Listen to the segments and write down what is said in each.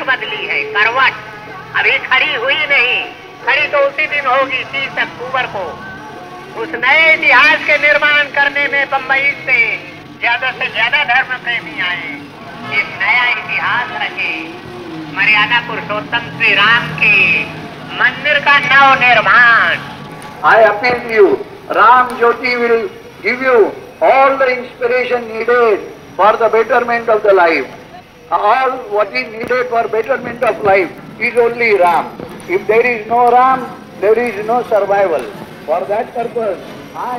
बदली है, करवट। अभी खड़ी हुई नहीं, खड़ी तो उसी दिन होगी 30 अक्टूबर को। उस नए इतिहास के निर्माण करने में बम्बई से ज्यादा धर्म प्रेमी आए। एक नया इतिहास रचे, मर्यादा पुरुषोत्तम श्री राम के मंदिर का नव निर्माण। I appeal to you, Ram Jyoti will give you all the inspiration needed for the betterment of the life. All what is needed for betterment of life is only Ram. If there is no Ram, there is no survival. For that purpose, I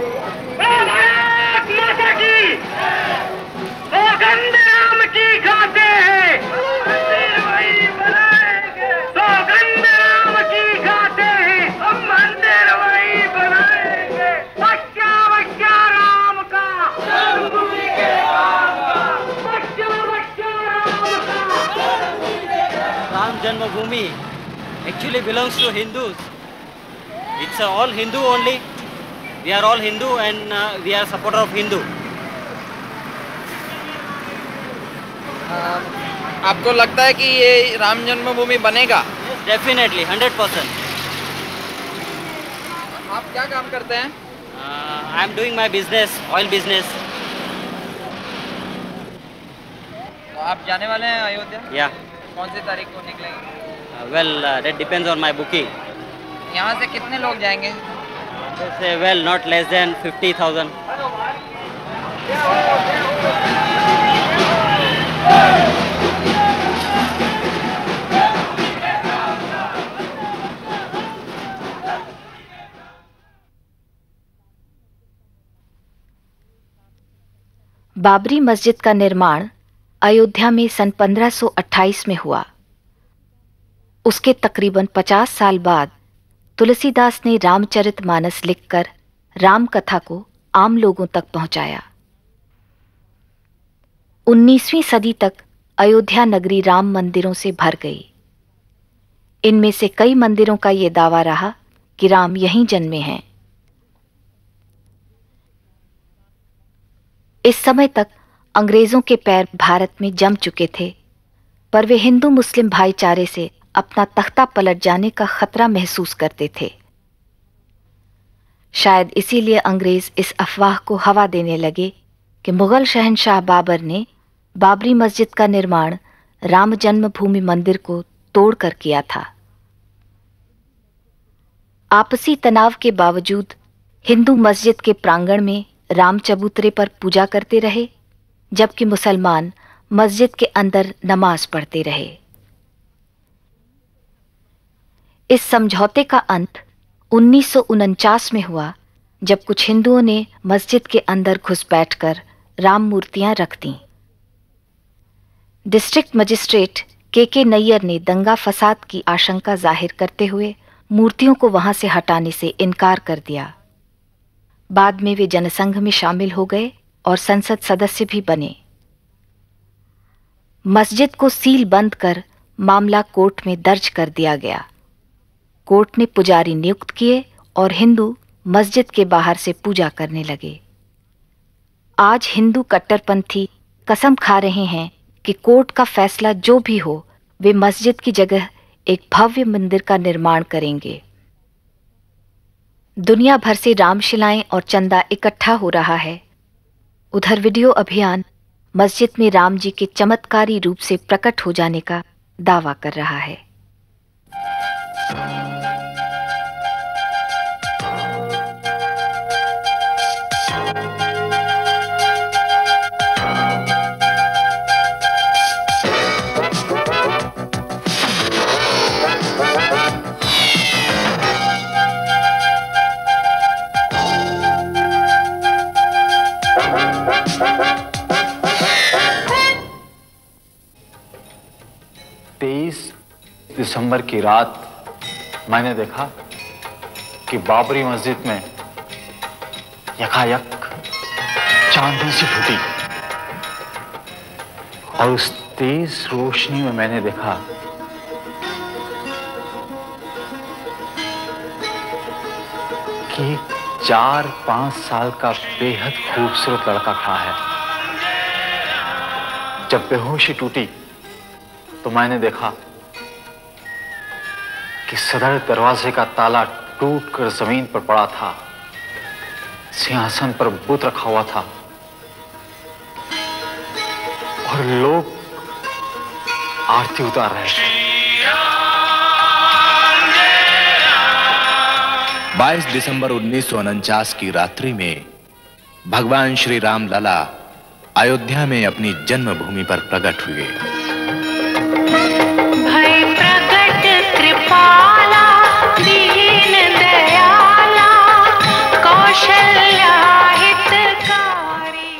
Ram की गाते हैं, सौगंध राम की गाते हैं, हम मंदिर वही बनाएंगे। बच्चा बच्चा राम का, जन्मभूमि के राम का, बच्चा बच्चा राम का। Ram Janmabhoomi actually belongs to Hindus. It's all Hindu only. We are all Hindu and we are supporter of Hindu. आपको लगता है कि ये राम जन्मभूमि बनेगा? Definitely, 100%. आप क्या काम करते हैं? I am doing my business, oil business. तो आप जाने वाले हैं अयोध्या? Yeah. कौन सी तारीख को निकलेंगे? Well, that depends on my booking. यहाँ से कितने लोग जाएंगे? Say, well, not less than 50,000. Babri मस्जिद का निर्माण अयोध्या में सन 1528 में हुआ। उसके तकरीबन 50 साल बाद तुलसीदास ने रामचरितमानस लिखकर राम कथा को आम लोगों तक पहुंचाया। 19वीं सदी तक अयोध्या नगरी राम मंदिरों से भर गई। इनमें से कई मंदिरों का ये दावा रहा कि राम यहीं जन्मे हैं। इस समय तक अंग्रेजों के पैर भारत में जम चुके थे, पर वे हिंदू मुस्लिम भाईचारे से अपना तख्ता पलट जाने का खतरा महसूस करते थे। शायद इसीलिए अंग्रेज इस अफवाह को हवा देने लगे कि मुगल शहंशाह बाबर ने बाबरी मस्जिद का निर्माण राम जन्मभूमि मंदिर को तोड़कर किया था। आपसी तनाव के बावजूद हिंदू मस्जिद के प्रांगण में राम चबूतरे पर पूजा करते रहे, जबकि मुसलमान मस्जिद के अंदर नमाज पढ़ते रहे। इस समझौते का अंत 1949 में हुआ, जब कुछ हिंदुओं ने मस्जिद के अंदर घुस बैठकर राम मूर्तियां रख दीं। डिस्ट्रिक्ट मजिस्ट्रेट के नैयर ने दंगा फसाद की आशंका जाहिर करते हुए मूर्तियों को वहां से हटाने से इनकार कर दिया। बाद में वे जनसंघ में शामिल हो गए और संसद सदस्य भी बने। मस्जिद को सील बंद कर मामला कोर्ट में दर्ज कर दिया गया। कोर्ट ने पुजारी नियुक्त किए और हिंदू मस्जिद के बाहर से पूजा करने लगे। आज हिंदू कट्टरपंथी कसम खा रहे हैं कि कोर्ट का फैसला जो भी हो, वे मस्जिद की जगह एक भव्य मंदिर का निर्माण करेंगे। दुनिया भर से रामशिलाएं और चंदा इकट्ठा हो रहा है। उधर वीडियो अभियान मस्जिद में राम जी के चमत्कारी रूप से प्रकट हो जाने का दावा कर रहा है। दिसंबर की रात मैंने देखा कि बाबरी मस्जिद में यकायक चांदनी सी फूटी और उस तेज रोशनी में मैंने देखा कि 4-5 साल का बेहद खूबसूरत लड़का खड़ा है। जब बेहोशी टूटी तो मैंने देखा कि सदर दरवाजे का ताला टूटकर जमीन पर पड़ा था। सिंहासन पर बुत रखा हुआ था और लोग आरती उतार रहे थे। 22 दिसंबर 1949 की रात्रि में भगवान श्री राम लला अयोध्या में अपनी जन्मभूमि पर प्रकट हुए। भय प्रकट कृपाला दीन दयाला कौशल्या हितकारी।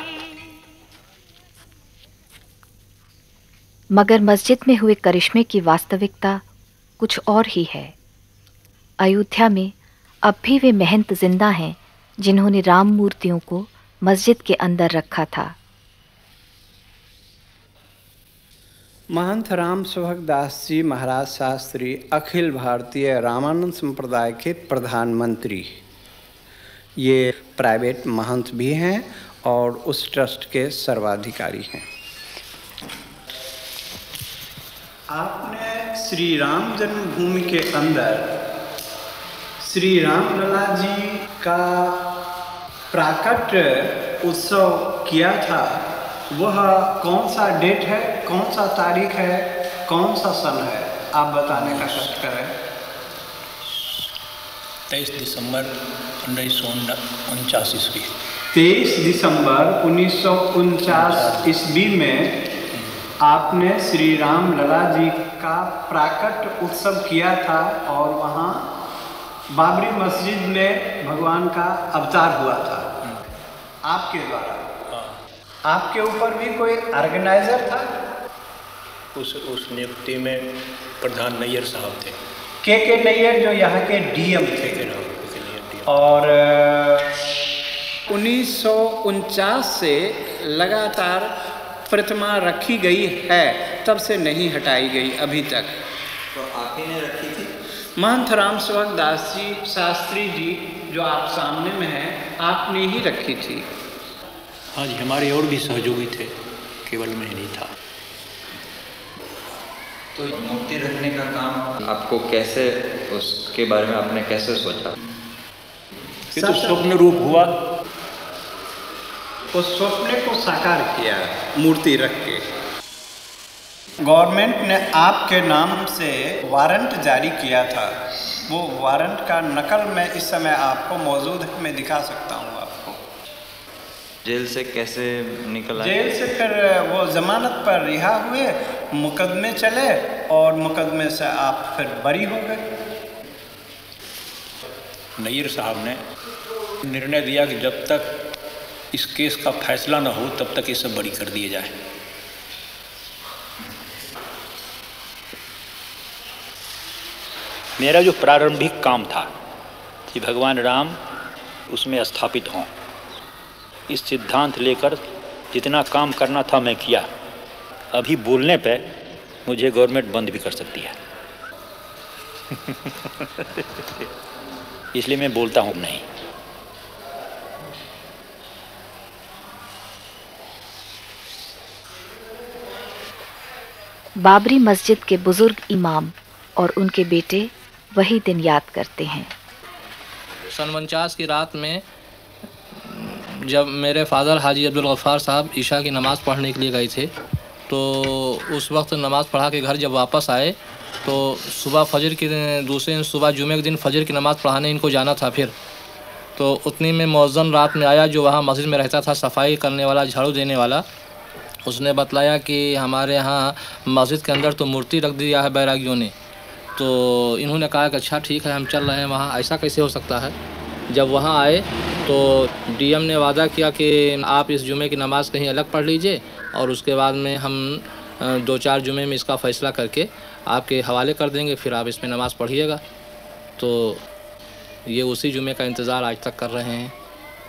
मगर मस्जिद में हुए करिश्मे की वास्तविकता कुछ और ही है। अयोध्या में अब भी वे महंत जिंदा हैं जिन्होंने राम मूर्तियों को मस्जिद के अंदर रखा था। महंत राम सुभग दास जी महाराज शास्त्री अखिल भारतीय रामानंद संप्रदाय के प्रधानमंत्री, ये प्राइवेट महंत भी हैं और उस ट्रस्ट के सर्वाधिकारी हैं। आपने श्री राम जन्मभूमि के अंदर श्री राम लला जी का प्राकट्य उत्सव किया था। वह कौन सा डेट है, कौन सा तारीख है, कौन सा सन है, आप बताने का कष्ट करें। 23 दिसंबर 1949 ईस्वी। 23 दिसंबर 1949 ईस्वी में आपने श्री राम लला जी का प्राकट्य उत्सव किया था और वहाँ बाबरी मस्जिद में भगवान का अवतार हुआ था आपके द्वारा। आपके ऊपर भी कोई ऑर्गेनाइजर था? उस नियुक्ति में प्रधान नैयर साहब थे, के नैयर, जो यहाँ के डीएम थे। और 1949 से लगातार प्रतिमा रखी गई है, तब से नहीं हटाई गई अभी तक। तो आप ही ने रखी थी? महंत राम सुभग दास जी शास्त्री जी जो आप सामने में हैं, आपने ही रखी थी। हाँ जी, हमारे और भी सहयोगी थे, केवल मैं नहीं था। तो मूर्ति रखने का काम आपको कैसे, उसके बारे में आपने कैसे सोचा? ये तो स्वप्न रूप हुआ। उस स्वप्न को साकार किया मूर्ति रख के। गवर्नमेंट ने आपके नाम से वारंट जारी किया था। वो वारंट का नकल मैं इस समय आपको मौजूद है, मैं दिखा सकता हूँ आपको। जेल से कैसे निकल आए? जेल से फिर वो जमानत पर रिहा हुए, मुकदमे चले और मुकदमे से आप फिर बरी हो गए। नैयर साहब ने निर्णय दिया कि जब तक इस केस का फैसला न हो तब तक ये सब बरी कर दिए जाए। मेरा जो प्रारंभिक काम था कि भगवान राम उसमें स्थापित हों, इस सिद्धांत लेकर जितना काम करना था मैं किया। अभी बोलने पे मुझे गवर्नमेंट बंद भी कर सकती है इसलिए मैं बोलता हूँ नहीं। बाबरी मस्जिद के बुजुर्ग इमाम और उनके बेटे वही दिन याद करते हैं। सन 49 की रात में जब मेरे फादर हाजी अब्दुल गफ्फार साहब ईशा की नमाज़ पढ़ने के लिए गए थे, तो उस वक्त नमाज़ पढ़ा के घर जब वापस आए तो सुबह फजर के दूसरे दिन सुबह जुमे के दिन फजर की नमाज़ पढ़ाने इनको जाना था। फिर तो उतनी में मौज़न रात में आया, जो वहाँ मस्जिद में रहता था, सफाई करने वाला, झाड़ू देने वाला। उसने बतलाया कि हमारे यहाँ मस्जिद के अंदर तो मूर्ति रख दिया है बैरागियों ने। तो इन्होंने कहा कि अच्छा ठीक है, हम चल रहे हैं वहाँ, ऐसा कैसे हो सकता है। जब वहाँ आए तो डीएम ने वादा किया कि आप इस जुमे की नमाज़ कहीं अलग पढ़ लीजिए और उसके बाद में हम 2-4 जुमे में इसका फ़ैसला करके आपके हवाले कर देंगे, फिर आप इसमें नमाज़ पढ़िएगा। तो ये उसी जुमे का इंतज़ार आज तक कर रहे हैं।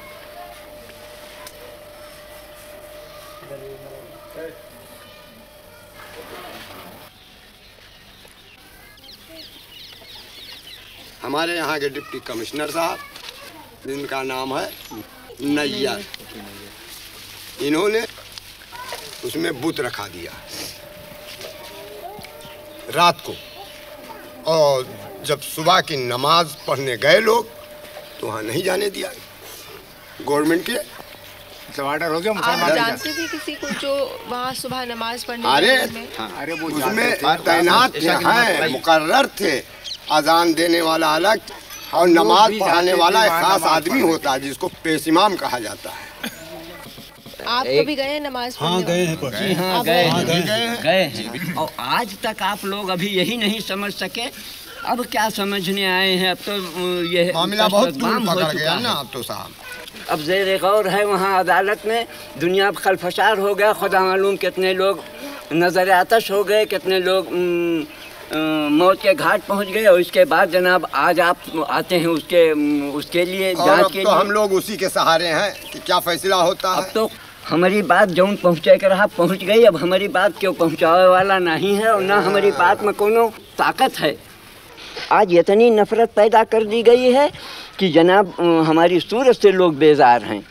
हमारे यहाँ के डिप्टी कमिश्नर साहब, जिनका नाम है नैयर, इन्होंने उसमें बुत रखा दिया रात को, और जब सुबह की नमाज पढ़ने गए लोग तो वहाँ नहीं जाने दिया। गवर्नमेंट के ऑर्डर हो गया। आप जानते थे किसी को जो वहाँ सुबह नमाज पढ़ने? अरे वो उसमें तैनात हैं, मुकर्रर थे। अजान देने वाला अलग और नमाज पढ़ाने वाला एक खास आदमी होता है जिसको पेश इमाम कहा जाता है। आप कभी गए नमाज पढ़ने? हाँ गए हैं। जी हाँ गए हैं। और आज तक आप लोग अभी यही नहीं समझ सके, अब क्या समझने आए हैं? अब तो ये मामला बहुत दूर पकड़ गया ना अब तो साहब। अब ज़ेर गौर है वहाँ अदालत में, दुनिया खलफशार हो गया। खुदा मालूम कितने लोग नज़र आतश हो गए, कितने लोग मौत के घाट पहुँच गए। और इसके बाद जनाब आज आप आते हैं उसके लिए जांच के लिए। तो हम लोग उसी के सहारे हैं कि क्या फैसला होता है। अब तो हमारी बात जौन पहुँचे कर रहा पहुँच गई। अब हमारी बात क्यों पहुँचाने वाला नहीं है और ना हमारी बात में कोनो ताकत है। आज इतनी नफरत पैदा कर दी गई है कि जनाब हमारी सूरत से लोग बेजार हैं।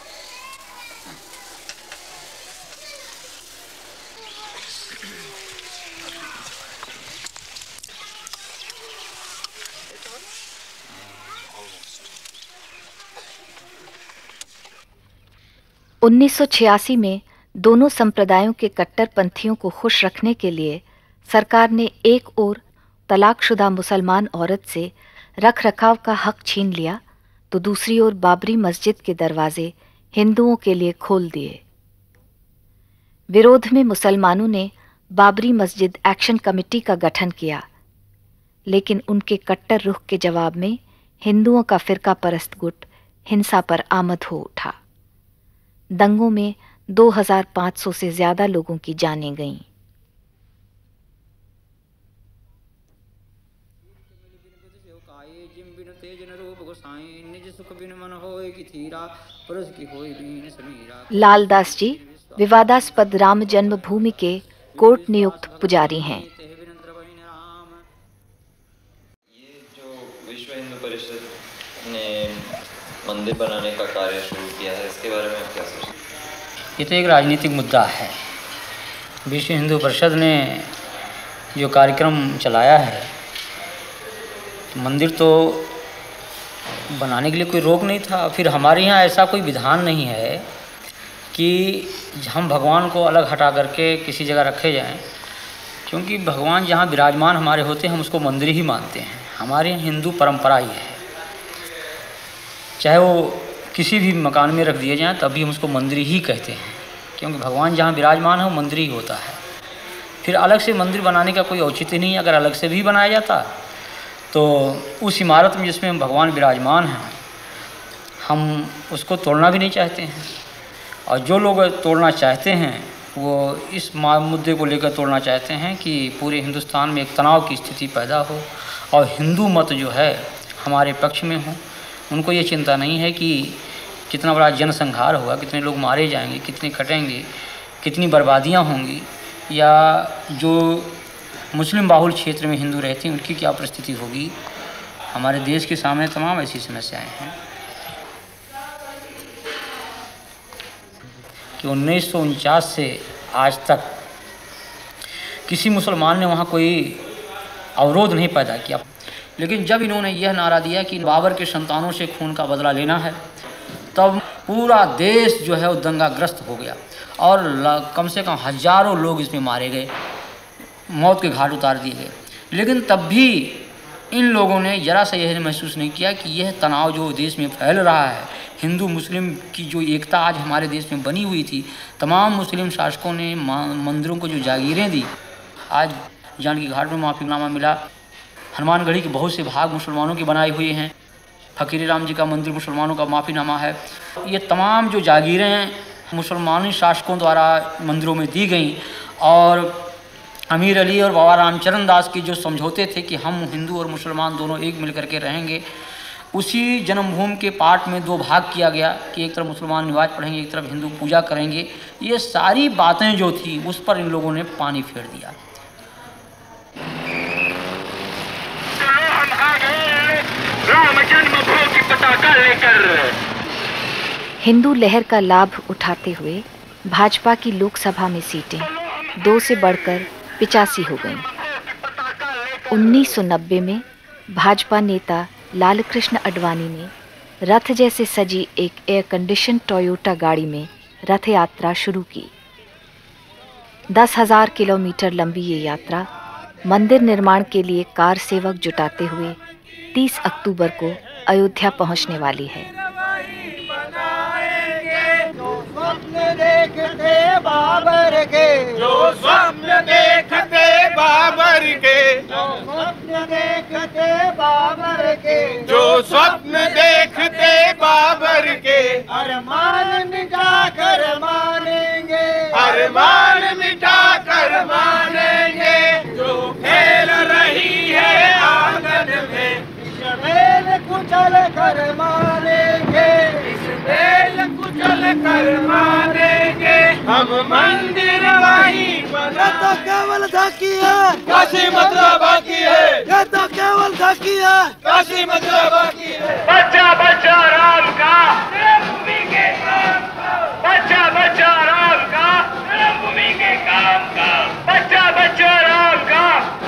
उन्नीस 1986 में दोनों संप्रदायों के कट्टरपंथियों को खुश रखने के लिए सरकार ने एक ओर तलाकशुदा मुसलमान औरत से रख रखाव का हक छीन लिया तो दूसरी ओर बाबरी मस्जिद के दरवाजे हिंदुओं के लिए खोल दिए। विरोध में मुसलमानों ने बाबरी मस्जिद एक्शन कमेटी का गठन किया, लेकिन उनके कट्टर रुख के जवाब में हिंदुओं का फिरका परस्त गुट हिंसा पर आमद हो उठा। दंगों में 2500 से ज्यादा लोगों की जानें गईं। लालदास जी विवादास्पद राम जन्मभूमि के कोर्ट नियुक्त पुजारी हैं। ये जो विश्व हिंदू परिषद ने मंदिर बनाने का कार्य शुरू किया है, इसके बारे में आप क्या सोचते हैं? ये तो एक राजनीतिक मुद्दा है। विश्व हिंदू परिषद ने जो कार्यक्रम चलाया है, मंदिर तो बनाने के लिए कोई रोक नहीं था। फिर हमारे यहाँ ऐसा कोई विधान नहीं है कि हम भगवान को अलग हटा करके किसी जगह रखे जाएं, क्योंकि भगवान जहाँ विराजमान हमारे होते हैं हम उसको मंदिर ही मानते हैं। हमारे यहाँ हिंदू परंपरा ही है, चाहे वो किसी भी मकान में रख दिए जाएं तब भी हम उसको मंदिर ही कहते हैं, क्योंकि भगवान जहाँ विराजमान है वो मंदिर ही होता है। फिर अलग से मंदिर बनाने का कोई औचित्य नहीं है। अगर अलग से भी बनाया जाता तो उस इमारत में जिसमें भगवान विराजमान हैं हम उसको तोड़ना भी नहीं चाहते हैं। और जो लोग तोड़ना चाहते हैं वो इस मुद्दे को लेकर तोड़ना चाहते हैं कि पूरे हिंदुस्तान में एक तनाव की स्थिति पैदा हो और हिंदू मत जो है हमारे पक्ष में हो। उनको ये चिंता नहीं है कि कितना बड़ा जनसंहार होगा, कितने लोग मारे जाएंगे, कितने कटेंगे, कितनी बर्बादियां होंगी, या जो मुस्लिम बाहुल क्षेत्र में हिंदू रहते हैं उनकी क्या परिस्थिति होगी। हमारे देश के सामने तमाम ऐसी समस्याएं हैं कि 1949 से आज तक किसी मुसलमान ने वहाँ कोई अवरोध नहीं पैदा किया। लेकिन जब इन्होंने यह नारा दिया कि बाबर के संतानों से खून का बदला लेना है, तब पूरा देश जो है वो दंगाग्रस्त हो गया और कम से कम हजारों लोग इसमें मारे गए, मौत के घाट उतार दिए गए। लेकिन तब भी इन लोगों ने ज़रा सा यह महसूस नहीं किया कि यह तनाव जो देश में फैल रहा है, हिंदू मुस्लिम की जो एकता आज हमारे देश में बनी हुई थी, तमाम मुस्लिम शासकों ने मंदिरों को जो जागीरें दी। आज जानकी घाट में माफीनामा मिला, हनुमानगढ़ी के बहुत से भाग मुसलमानों के बनाए हुए हैं, फकीर राम जी का मंदिर मुसलमानों का माफीनामा है। ये तमाम जो जागीरें हैं मुसलमानी शासकों द्वारा मंदिरों में दी गई और अमीर अली और बाबा रामचरण दास के जो समझौते थे कि हम हिंदू और मुसलमान दोनों एक मिल करके रहेंगे, उसी जन्मभूमि के पाठ में दो भाग किया गया कि एक तरफ मुसलमान नमाज पढ़ेंगे, एक तरफ हिंदू पूजा करेंगे। ये सारी बातें जो थी उस पर इन लोगों ने पानी फेर दिया। राम जन्मभूमि पताका लेकर हिंदू लहर का लाभ उठाते हुए भाजपा की लोकसभा में सीटें 2 से बढ़कर 85 हो गईं। 1990 में भाजपा नेता लालकृष्ण आडवाणी ने रथ जैसे सजी एक एयर कंडीशन टोयोटा गाड़ी में रथ यात्रा शुरू की। 10,000 किलोमीटर लंबी ये यात्रा मंदिर निर्माण के लिए कार सेवक जुटाते हुए 30 अक्टूबर को अयोध्या पहुंचने वाली है। देखते बाबर के, जो स्वप्न देखते बाबर के, जो स्वप्न देखते बाबर के, जो स्वप्न देखते बाबर के, अरमान मिटा कर मानेंगे, अरमान मिटा कर मानेंगे। जो खेल रही है आंगन में, इस बेल कुचल कर मानेंगे, इस बेल कुचल कर मानेंगे। हम मंदिर वही बना, तो केवल झांकी है, काशी मथुरा बाकी है, ये तो केवल झांकी है, काशी मथुरा बाकी है। बच्चा बच्चा राम का, भूमि के काम का, बच्चा बच्चा राम का, भूमि के काम का, बच्चा बच्चा राम का।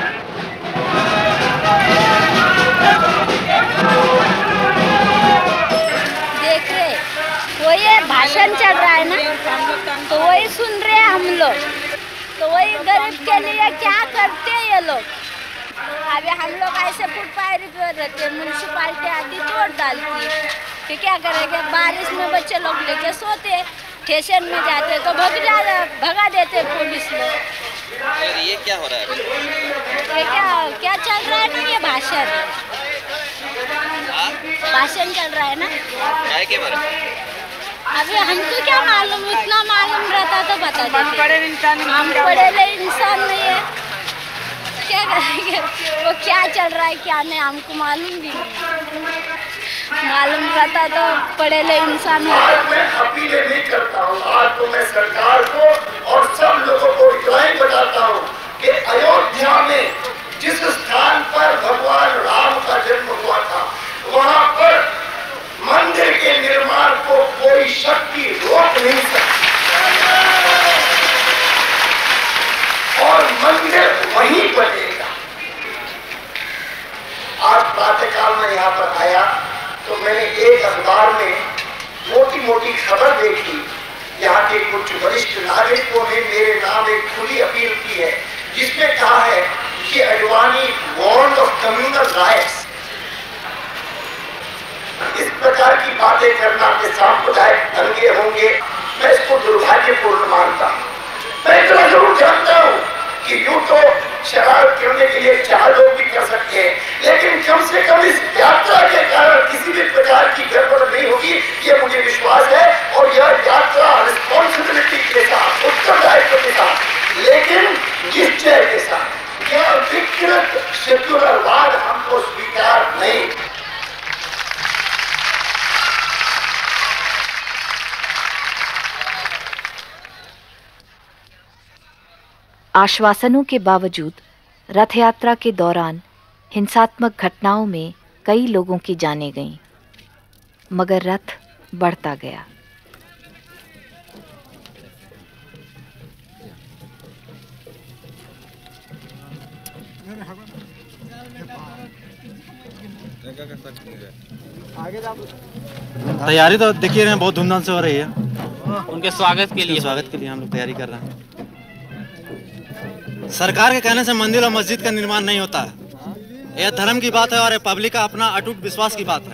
देखिए वो ये भाषण चल रहा है ना, तो वही सुन रहे हैं हम लोग। तो वही गरीब के लिए क्या करते हैं ये लोग। अभी हम लोग ऐसे फुटपाथ पर रहते हैं, म्यूनसिपालिटी आती तोड़ डालती है, कि क्या करेंगे। बारिश में बच्चे लोग लेके सोते, स्टेशन में जाते तो भगा देते पुलिस लोग। ये क्या हो रहा है? ये क्या चल रहा है ना, ये भाषण चल रहा है ना। क्या के बारे में? अभी हमको क्या मालूम, इतना मालूम रहता तो बता देते। हम पढ़े इंसान नहीं है, क्या करेंगे। वो क्या चल रहा है क्या नहीं हमको मालूम भी नहीं। मालूम रहता तो पढ़े ले इंसान होते। मैं अपील नहीं करता हूँ, आज तो मैं सरकार को और सब लोगों को इतना ही बताता हूँ कि अयोध्या में जिस स्थान पर भगवान राम का जन्म हुआ था, वहाँ पर मंदिर के निर्माण को कोई शक्ति रोक नहीं सकती, और मंदिर वहीं बनेगा। आज प्रातःकाल में यहाँ पर आया तो मैंने एक अखबार में मोटी मोटी खबर देखी। यहाँ के कुछ वरिष्ठ नागरिकों ने मेरे नाम एक खुली अपील की है, जिसमें कहा है कि Advani warned of communal riots. इस प्रकार की बातें करना कि सांप्रदायिक दंगे होंगे, मैं इसको दुर्भाग्यपूर्ण मानता हूँ। मैं इतना जरूर जानता हूँ कि यूं तो शरारत करने के लिए 4 लोग भी कर सकते हैं, लेकिन कम से कम इस यात्रा के कारण किसी भी प्रकार की गड़बड़ नहीं होगी, ये मुझे विश्वास है। और यह यात्रा रिस्पॉन्सिबिलिटी के साथ, उत्तरदायित्व के साथ, लेकिन निश्चय के साथ। यह विकृत सेक्युलरवाद हमको स्वीकार नहीं। आश्वासनों के बावजूद रथ यात्रा के दौरान हिंसात्मक घटनाओं में कई लोगों की जानें गईं, मगर रथ बढ़ता गया। तैयारी तो देखिए रहे हैं, बहुत धूमधाम से हो रही है। उनके स्वागत के लिए हम लोग तैयारी कर रहे हैं। सरकार के कहने से मंदिर और मस्जिद का निर्माण नहीं होता है, यह धर्म की बात है और पब्लिक का अपना अटूट विश्वास की बात है।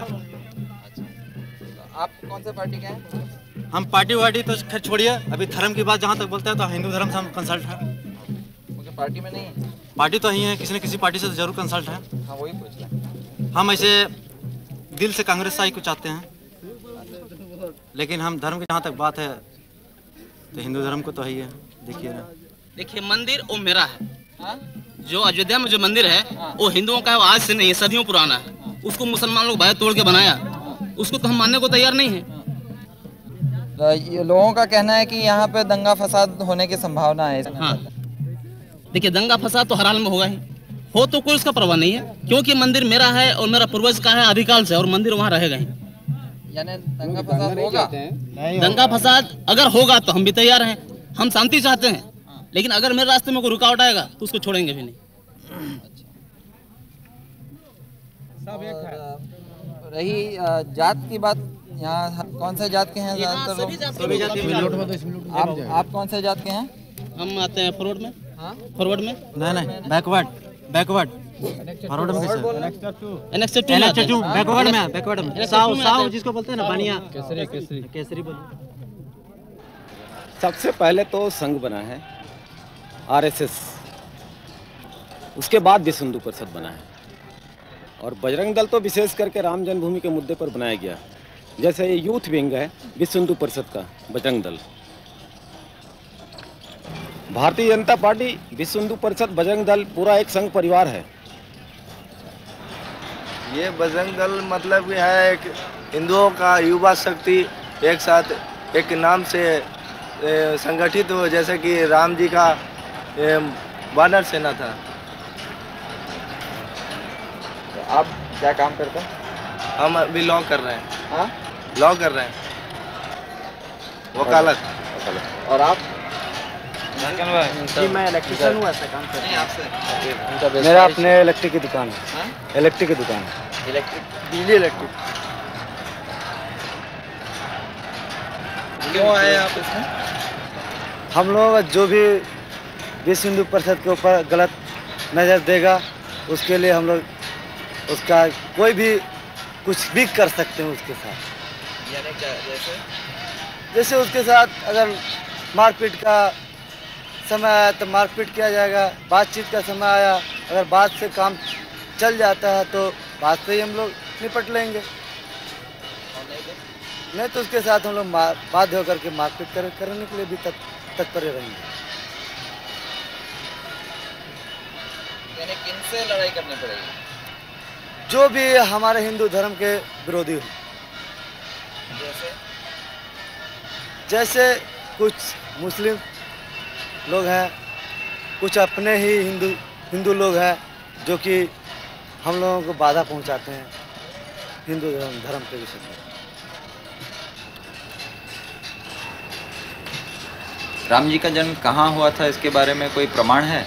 आप कौन से पार्टी के हैं? हम पार्टी वार्टी तो खैर छोड़िए, अभी धर्म की बात जहाँ तक बोलते हैं तो हिंदू धर्म से हम कंसल्ट है। पार्टी में नहीं है? पार्टी तो ही है, किसी न किसी पार्टी से तो जरूर कंसल्ट है। हाँ वही पूछ रहे हैं। हम ऐसे दिल से कांग्रेस साई को चाहते हैं, लेकिन हम धर्म की जहाँ तक बात है तो हिंदू धर्म को तो ही है। देखिए ना, देखिए मंदिर वो मेरा है, जो अयोध्या में जो मंदिर है वो हिंदुओं का है, वो आज से नहीं है, सदियों पुराना है। उसको मुसलमान लोग बाहर तोड़ के बनाया, उसको तो हम मानने को तैयार नहीं है। ये लोगों का कहना है कि यहाँ पे दंगा फसाद होने की संभावना है। हाँ देखिए, दंगा फसाद तो हर हाल में होगा ही, हो तो कोई उसका परवाह नहीं है, क्योंकि मंदिर मेरा है और मेरा पूर्वज का है आदिकाल से, और मंदिर वहाँ रहेगा ही। यानी दंगा फसाद होगा? दंगा फसाद अगर होगा तो हम भी तैयार हैं, हम शांति चाहते हैं, लेकिन अगर मेरे रास्ते में कोई रुकावट आएगा तो उसको छोड़ेंगे भी नहीं। और रही जात की बात, यहाँ कौन से जात के हैं ज़्यादातर लोग? सभी जात के। आप कौन से जात के हैं? हम आते हैं फॉरवर्ड में। फॉरवर्ड में नहीं बैकवर्ड फॉरवर्ड में नेक्स्ट टू बैकवर्ड में साव जिसको बोलते हैं ना, बनिया केसरी बोल। सबसे पहले तो संघ बना है आरएसएस, उसके बाद विश्व हिंदू परिषद बना है, और बजरंग दल तो विशेष करके राम जन्मभूमि के मुद्दे पर बनाया गया। जैसे ये यूथ विंग है विश्व हिंदू परिषद का बजरंग दल, भारतीय जनता पार्टी, विश्व हिंदू परिषद, बजरंग दल पूरा एक संघ परिवार है। ये बजरंग दल मतलब है एक हिंदुओं का युवा शक्ति एक साथ एक नाम से संगठित हो, जैसे कि राम जी का वानर सेना था। तो आप क्या काम करते हैं? हम अभी लॉ कर रहे हैं। हाँ, लॉ कर रहे हैं, वकालत। और आप? जी मैं इलेक्ट्रिशियन हूँ, ऐसा काम करते हैं आपसे। मेरा अपने इलेक्ट्रिक की दुकान है। इलेक्ट्रिक की दुकान है, बिजली इलेक्ट्रिक। क्यों आए आप इसमें? हम लोग जो भी विश्व हिंदू परिषद के ऊपर गलत नज़र देगा उसके लिए हम लोग उसका कोई भी कुछ भी कर सकते हैं उसके साथ। यानी क्या? जैसे उसके साथ अगर मारपीट का समय आया तो मारपीट किया जाएगा, बातचीत का समय आया अगर बात से काम चल जाता है तो बात से ही हम लोग निपट लेंगे, नहीं तो उसके साथ हम लोग बाध्य होकर के मारपीट करने के लिए भी तत्पर रहेंगे। यानी किनसे लड़ाई करनी पड़ेगी? जो भी हमारे हिंदू धर्म के विरोधी हो, जैसे कुछ मुस्लिम लोग हैं, कुछ अपने ही हिंदू लोग हैं जो कि हम लोगों को बाधा पहुंचाते हैं हिंदू धर्म के विषय में। राम जी का जन्म कहाँ हुआ था, इसके बारे में कोई प्रमाण है?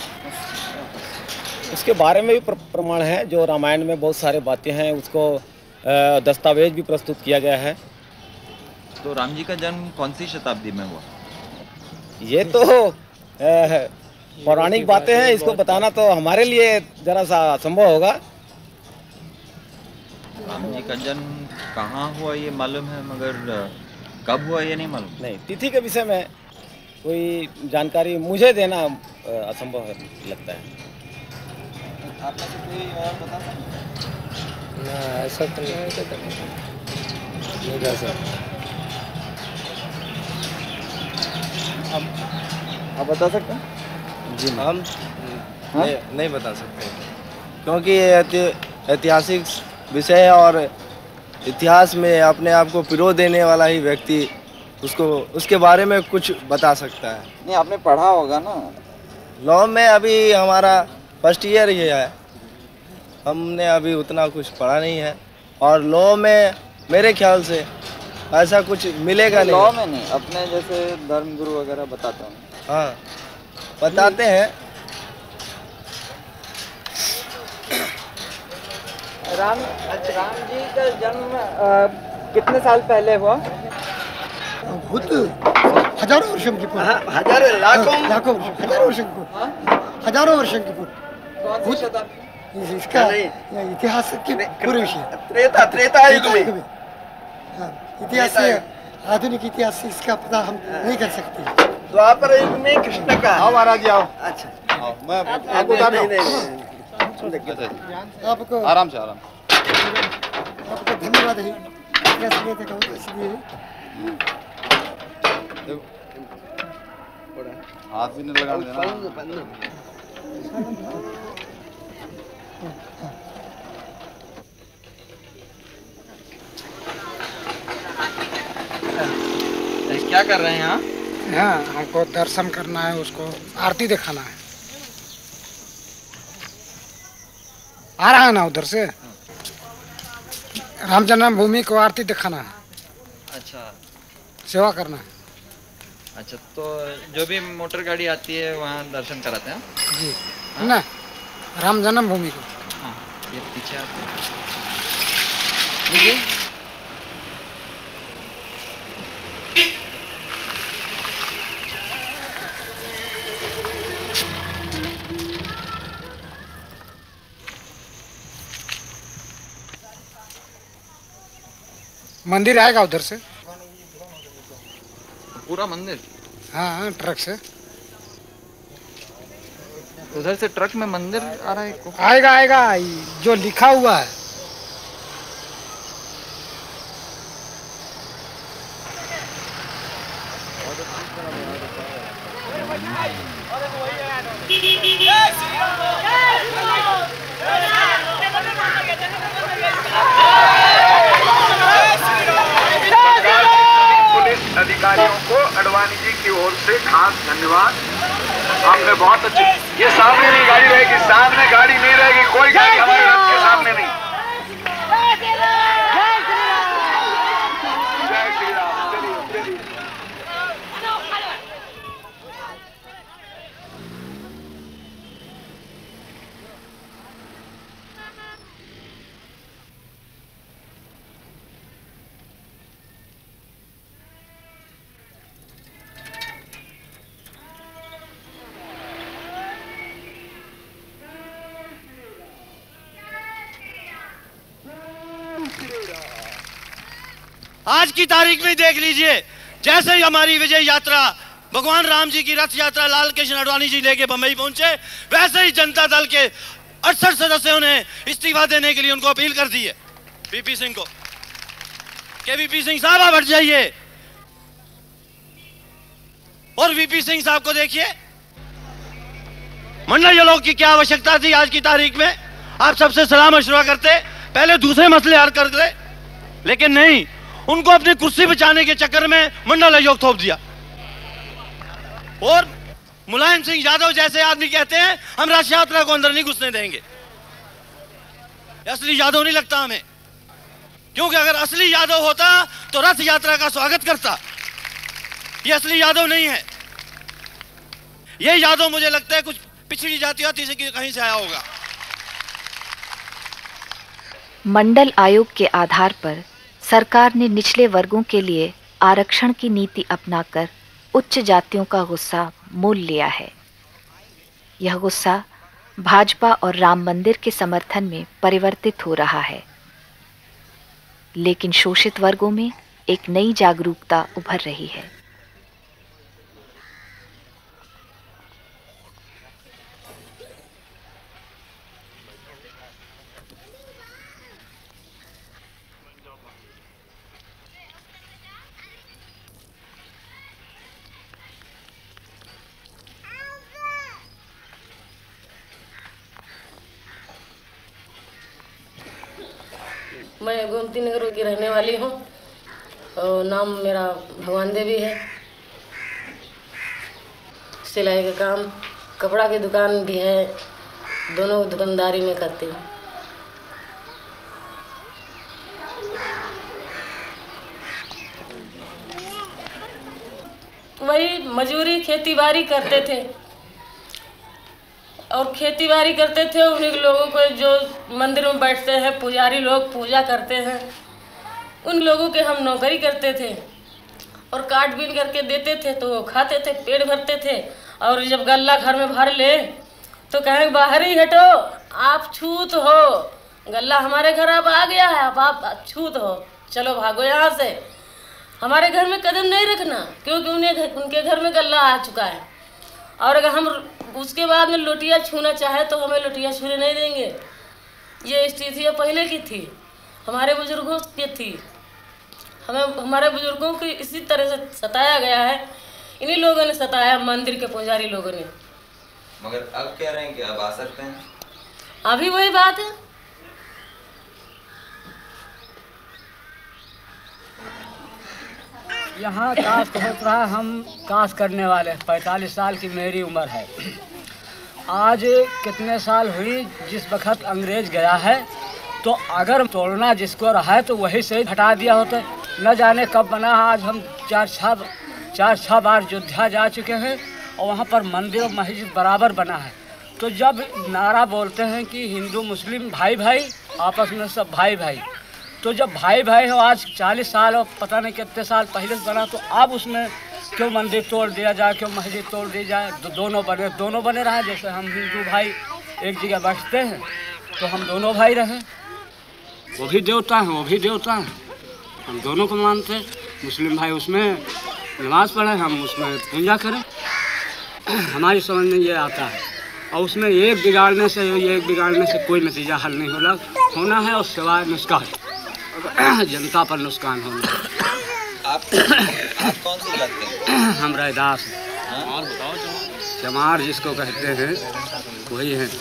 उसके बारे में भी प्रमाण है, जो रामायण में बहुत सारे बातें हैं, उसको दस्तावेज भी प्रस्तुत किया गया है। तो राम जी का जन्म कौन सी शताब्दी में हुआ? ये तो पौराणिक बातें हैं, इसको बताना तो हमारे लिए जरा सा असंभव होगा। राम जी का जन्म कहाँ हुआ ये मालूम है, मगर कब हुआ ये नहीं मालूम। नहीं, तिथि के विषय में कोई जानकारी मुझे देना असंभव लगता है। आप में से कोई और बता सकते ना, ऐसा तो नहीं जा सकता। आप बता सकते हैं? जी हम नहीं बता सकते, क्योंकि ये ऐतिहासिक विषय है और इतिहास में अपने आप को पिरो देने वाला ही व्यक्ति उसको उसके बारे में कुछ बता सकता है। नहीं, आपने पढ़ा होगा ना लॉ में? अभी हमारा फर्स्ट ईयर ही है, हमने अभी उतना कुछ पढ़ा नहीं है, और लॉ में मेरे ख्याल से ऐसा कुछ मिलेगा नहीं। लॉ में नहीं, अपने जैसे धर्मगुरु वगैरह बताते हैं। हाँ बताते हैं। राम जी का जन्म कितने साल पहले हुआ? हजारों वर्षों की पूर्व। हजारों लाखों हजारों वर्षों की पूर्व, हजारों वर्षों की पूर्व। कौन सी शताब्दी? इसका इतिहास की पूरी विषय त्रेता युग में। इतिहास से आधुनिक इतिहास से इसका पता हम नहीं कर सकते। द्वापर युग में कृष्ण का। आओ महाराज आओ। अच्छा आओ, मैं आपको बता दूं। आपको आराम से आपको धन्यवाद है इसलिए हाथ भी नहीं लगाने देना। क्या कर रहे हैं यहाँ? हाँ, हमको दर्शन करना है, उसको आरती दिखाना है। आ रहा है ना उधर से, राम जन्मभूमि को आरती दिखाना है। अच्छा, सेवा करना है। अच्छा, तो जो भी मोटर गाड़ी आती है वहाँ दर्शन कराते हैं? जी, ना राम जन्मभूमि को। हाँ, ये पीछे आते मंदिर आएगा उधर से, पूरा मंदिर? हाँ ट्रक से। उधर से ट्रक में मंदिर आ रहा है? आएगा आएगा, जो लिखा हुआ है। पुलिस अधिकारियों को अडवाणी जी की ओर से खास धन्यवाद। आपने बहुत अच्छी, ये सामने नहीं गाड़ी रहेगी, सामने गाड़ी नहीं रहेगी, कोई गाड़ी हमारे रथ के सामने नहीं। जय श्री राम। चलिए चलिए। आज की तारीख में देख लीजिए, जैसे ही हमारी विजय यात्रा भगवान राम जी की रथ यात्रा लाल कृष्ण आडवाणी जी लेके बम्बई पहुंचे, वैसे ही जनता दल के 68 सदस्यों ने इस्तीफा देने के लिए उनको अपील कर दी है वीपी सिंह को कि वीपी सिंह साहब आप हट जाइए। और वीपी सिंह साहब को देखिए, मंडल आयोग की क्या आवश्यकता थी आज की तारीख में? आप सबसे सलाह मशवरा करते, पहले दूसरे मसले हल कर ले, लेकिन नहीं, उनको अपनी कुर्सी बचाने के चक्कर में मंडल आयोग थोप दिया। और मुलायम सिंह यादव जैसे आदमी कहते हैं हम रथ यात्रा को अंदर नहीं घुसने देंगे। असली यादव नहीं लगता हमें, क्योंकि अगर असली यादव होता तो रथ यात्रा का स्वागत करता। ये असली यादव नहीं है, ये यादव मुझे लगता है कुछ पिछड़ी जाति से कहीं से आया होगा। मंडल आयोग के आधार पर सरकार ने निचले वर्गों के लिए आरक्षण की नीति अपनाकर उच्च जातियों का गुस्सा मोल लिया है। यह गुस्सा भाजपा और राम मंदिर के समर्थन में परिवर्तित हो रहा है, लेकिन शोषित वर्गों में एक नई जागरूकता उभर रही है। मैं गोमती नगर की रहने वाली हूँ और नाम मेरा भगवान देवी है। सिलाई का काम, कपड़ा की दुकान भी है, दोनों दुकानदारी में करती हूँ। वही मजूरी खेती बाड़ी करते थे और खेती बाड़ी करते थे। उन्हीं लोगों को जो मंदिर में बैठते हैं पुजारी लोग पूजा करते हैं, उन लोगों के हम नौकरी करते थे और काट बीन करके देते थे तो वो खाते थे, पेट भरते थे। और जब गल्ला घर में भर ले तो कहें बाहर ही हटो, आप छूत हो, गल्ला हमारे घर अब आ गया है, अब आप छूत हो, चलो भागो यहाँ से, हमारे घर में कदम नहीं रखना, क्योंकि उनके घर में गल्ला आ चुका है। और अगर हम उसके बाद में लोटिया छूना चाहे तो हमें लोटिया छूने नहीं देंगे। ये स्थिति पहले की थी, हमारे बुजुर्गों की थी। हमें हमारे बुजुर्गों को इसी तरह से सताया गया है, इन्हीं लोगों ने सताया, मंदिर के पुजारी लोगों ने। मगर अब कह रहे हैं कि अब आ सकते हैं। अभी वही बात है। यहाँ कास्ट होता रहा, हम कास्ट करने वाले 45 साल की मेरी उम्र है। आज कितने साल हुई जिस वक्त अंग्रेज गया है, तो अगर तोड़ना जिसको रहा है तो वही से हटा दिया होता। न जाने कब बना। आज हम चार छः बार अयोध्या जा चुके हैं और वहाँ पर मंदिर और मस्जिद बराबर बना है। तो जब नारा बोलते हैं कि हिंदू मुस्लिम भाई भाई, आपस में सब भाई भाई, तो जब भाई भाई हो आज 40 साल और पता नहीं कितने साल पहले से बना, तो अब उसमें क्यों मंदिर तोड़ दिया जाए, क्यों मस्जिद तोड़ दी जाए? दोनों बने रहे। जैसे हम हिंदू भाई एक जगह बैठते हैं तो हम दोनों भाई रहे। वो भी देवता हैं, वो भी देवता हैं, हम दोनों को मानते हैं। मुस्लिम भाई उसमें नमाज पढ़े, हम उसमें पूजा करें। हमारी समझ में ये आता है। और उसमें एक बिगाड़ने से कोई नतीजा हल नहीं होना है, और सिवाय नुकसान, जनता पर नुकसान होना। आप कौन सी लगते हैं? हम रैदास, और बताओ, चमार जिसको कहते हैं वही है।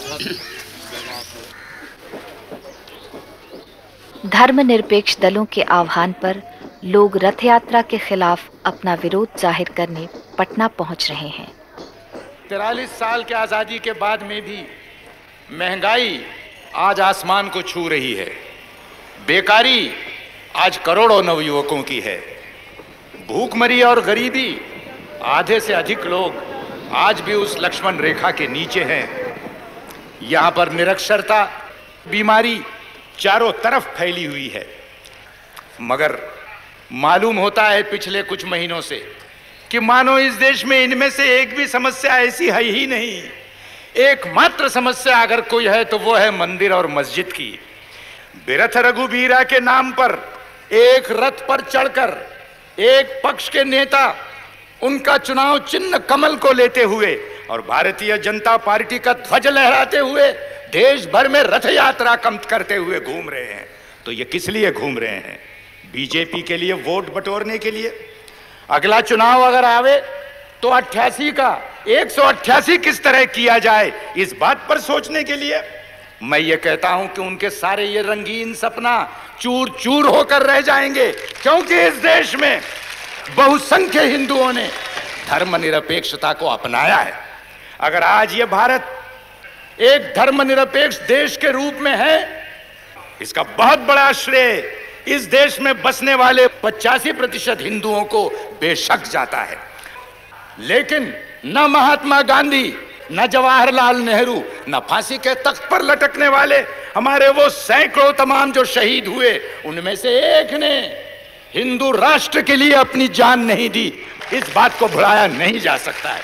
धर्मनिरपेक्ष दलों के आह्वान पर लोग रथ यात्रा के खिलाफ अपना विरोध जाहिर करने पटना पहुंच रहे हैं। 43 साल के आज़ादी के बाद में भी महंगाई आज आसमान को छू रही है। बेकारी आज करोड़ों नवयुवकों की है। भूखमरी और गरीबी, आधे से अधिक लोग आज भी उस लक्ष्मण रेखा के नीचे हैं। यहाँ पर निरक्षरता, बीमारी चारों तरफ फैली हुई है। मगर मालूम होता है पिछले कुछ महीनों से कि मानो इस देश में इनमें से एक भी समस्या ऐसी है ही नहीं। एकमात्र समस्या अगर कोई है तो वो है मंदिर और मस्जिद की। बिरथ रघुबीरा के नाम पर एक रथ पर चढ़कर एक पक्ष के नेता उनका चुनाव चिन्ह कमल को लेते हुए और भारतीय जनता पार्टी का ध्वज लहराते हुए देश भर में रथ यात्रा करते हुए घूम रहे हैं। तो ये किस लिए घूम रहे हैं? बीजेपी के लिए वोट बटोरने के लिए। अगला चुनाव अगर आवे तो 88 का 188 किस तरह किया जाए, इस बात पर सोचने के लिए। मैं ये कहता हूं कि उनके सारे ये रंगीन सपना चूर चूर होकर रह जाएंगे, क्योंकि इस देश में बहुसंख्य हिंदुओं ने धर्मनिरपेक्षता को अपनाया है। अगर आज ये भारत एक धर्मनिरपेक्ष देश के रूप में है, इसका बहुत बड़ा श्रेय इस देश में बसने वाले 85% हिंदुओं को बेशक जाता है। लेकिन न महात्मा गांधी, न जवाहरलाल नेहरू, न फांसी के तख्त पर लटकने वाले हमारे वो सैकड़ों तमाम जो शहीद हुए, उनमें से एक ने हिंदू राष्ट्र के लिए अपनी जान नहीं दी। इस बात को भुलाया नहीं जा सकता है।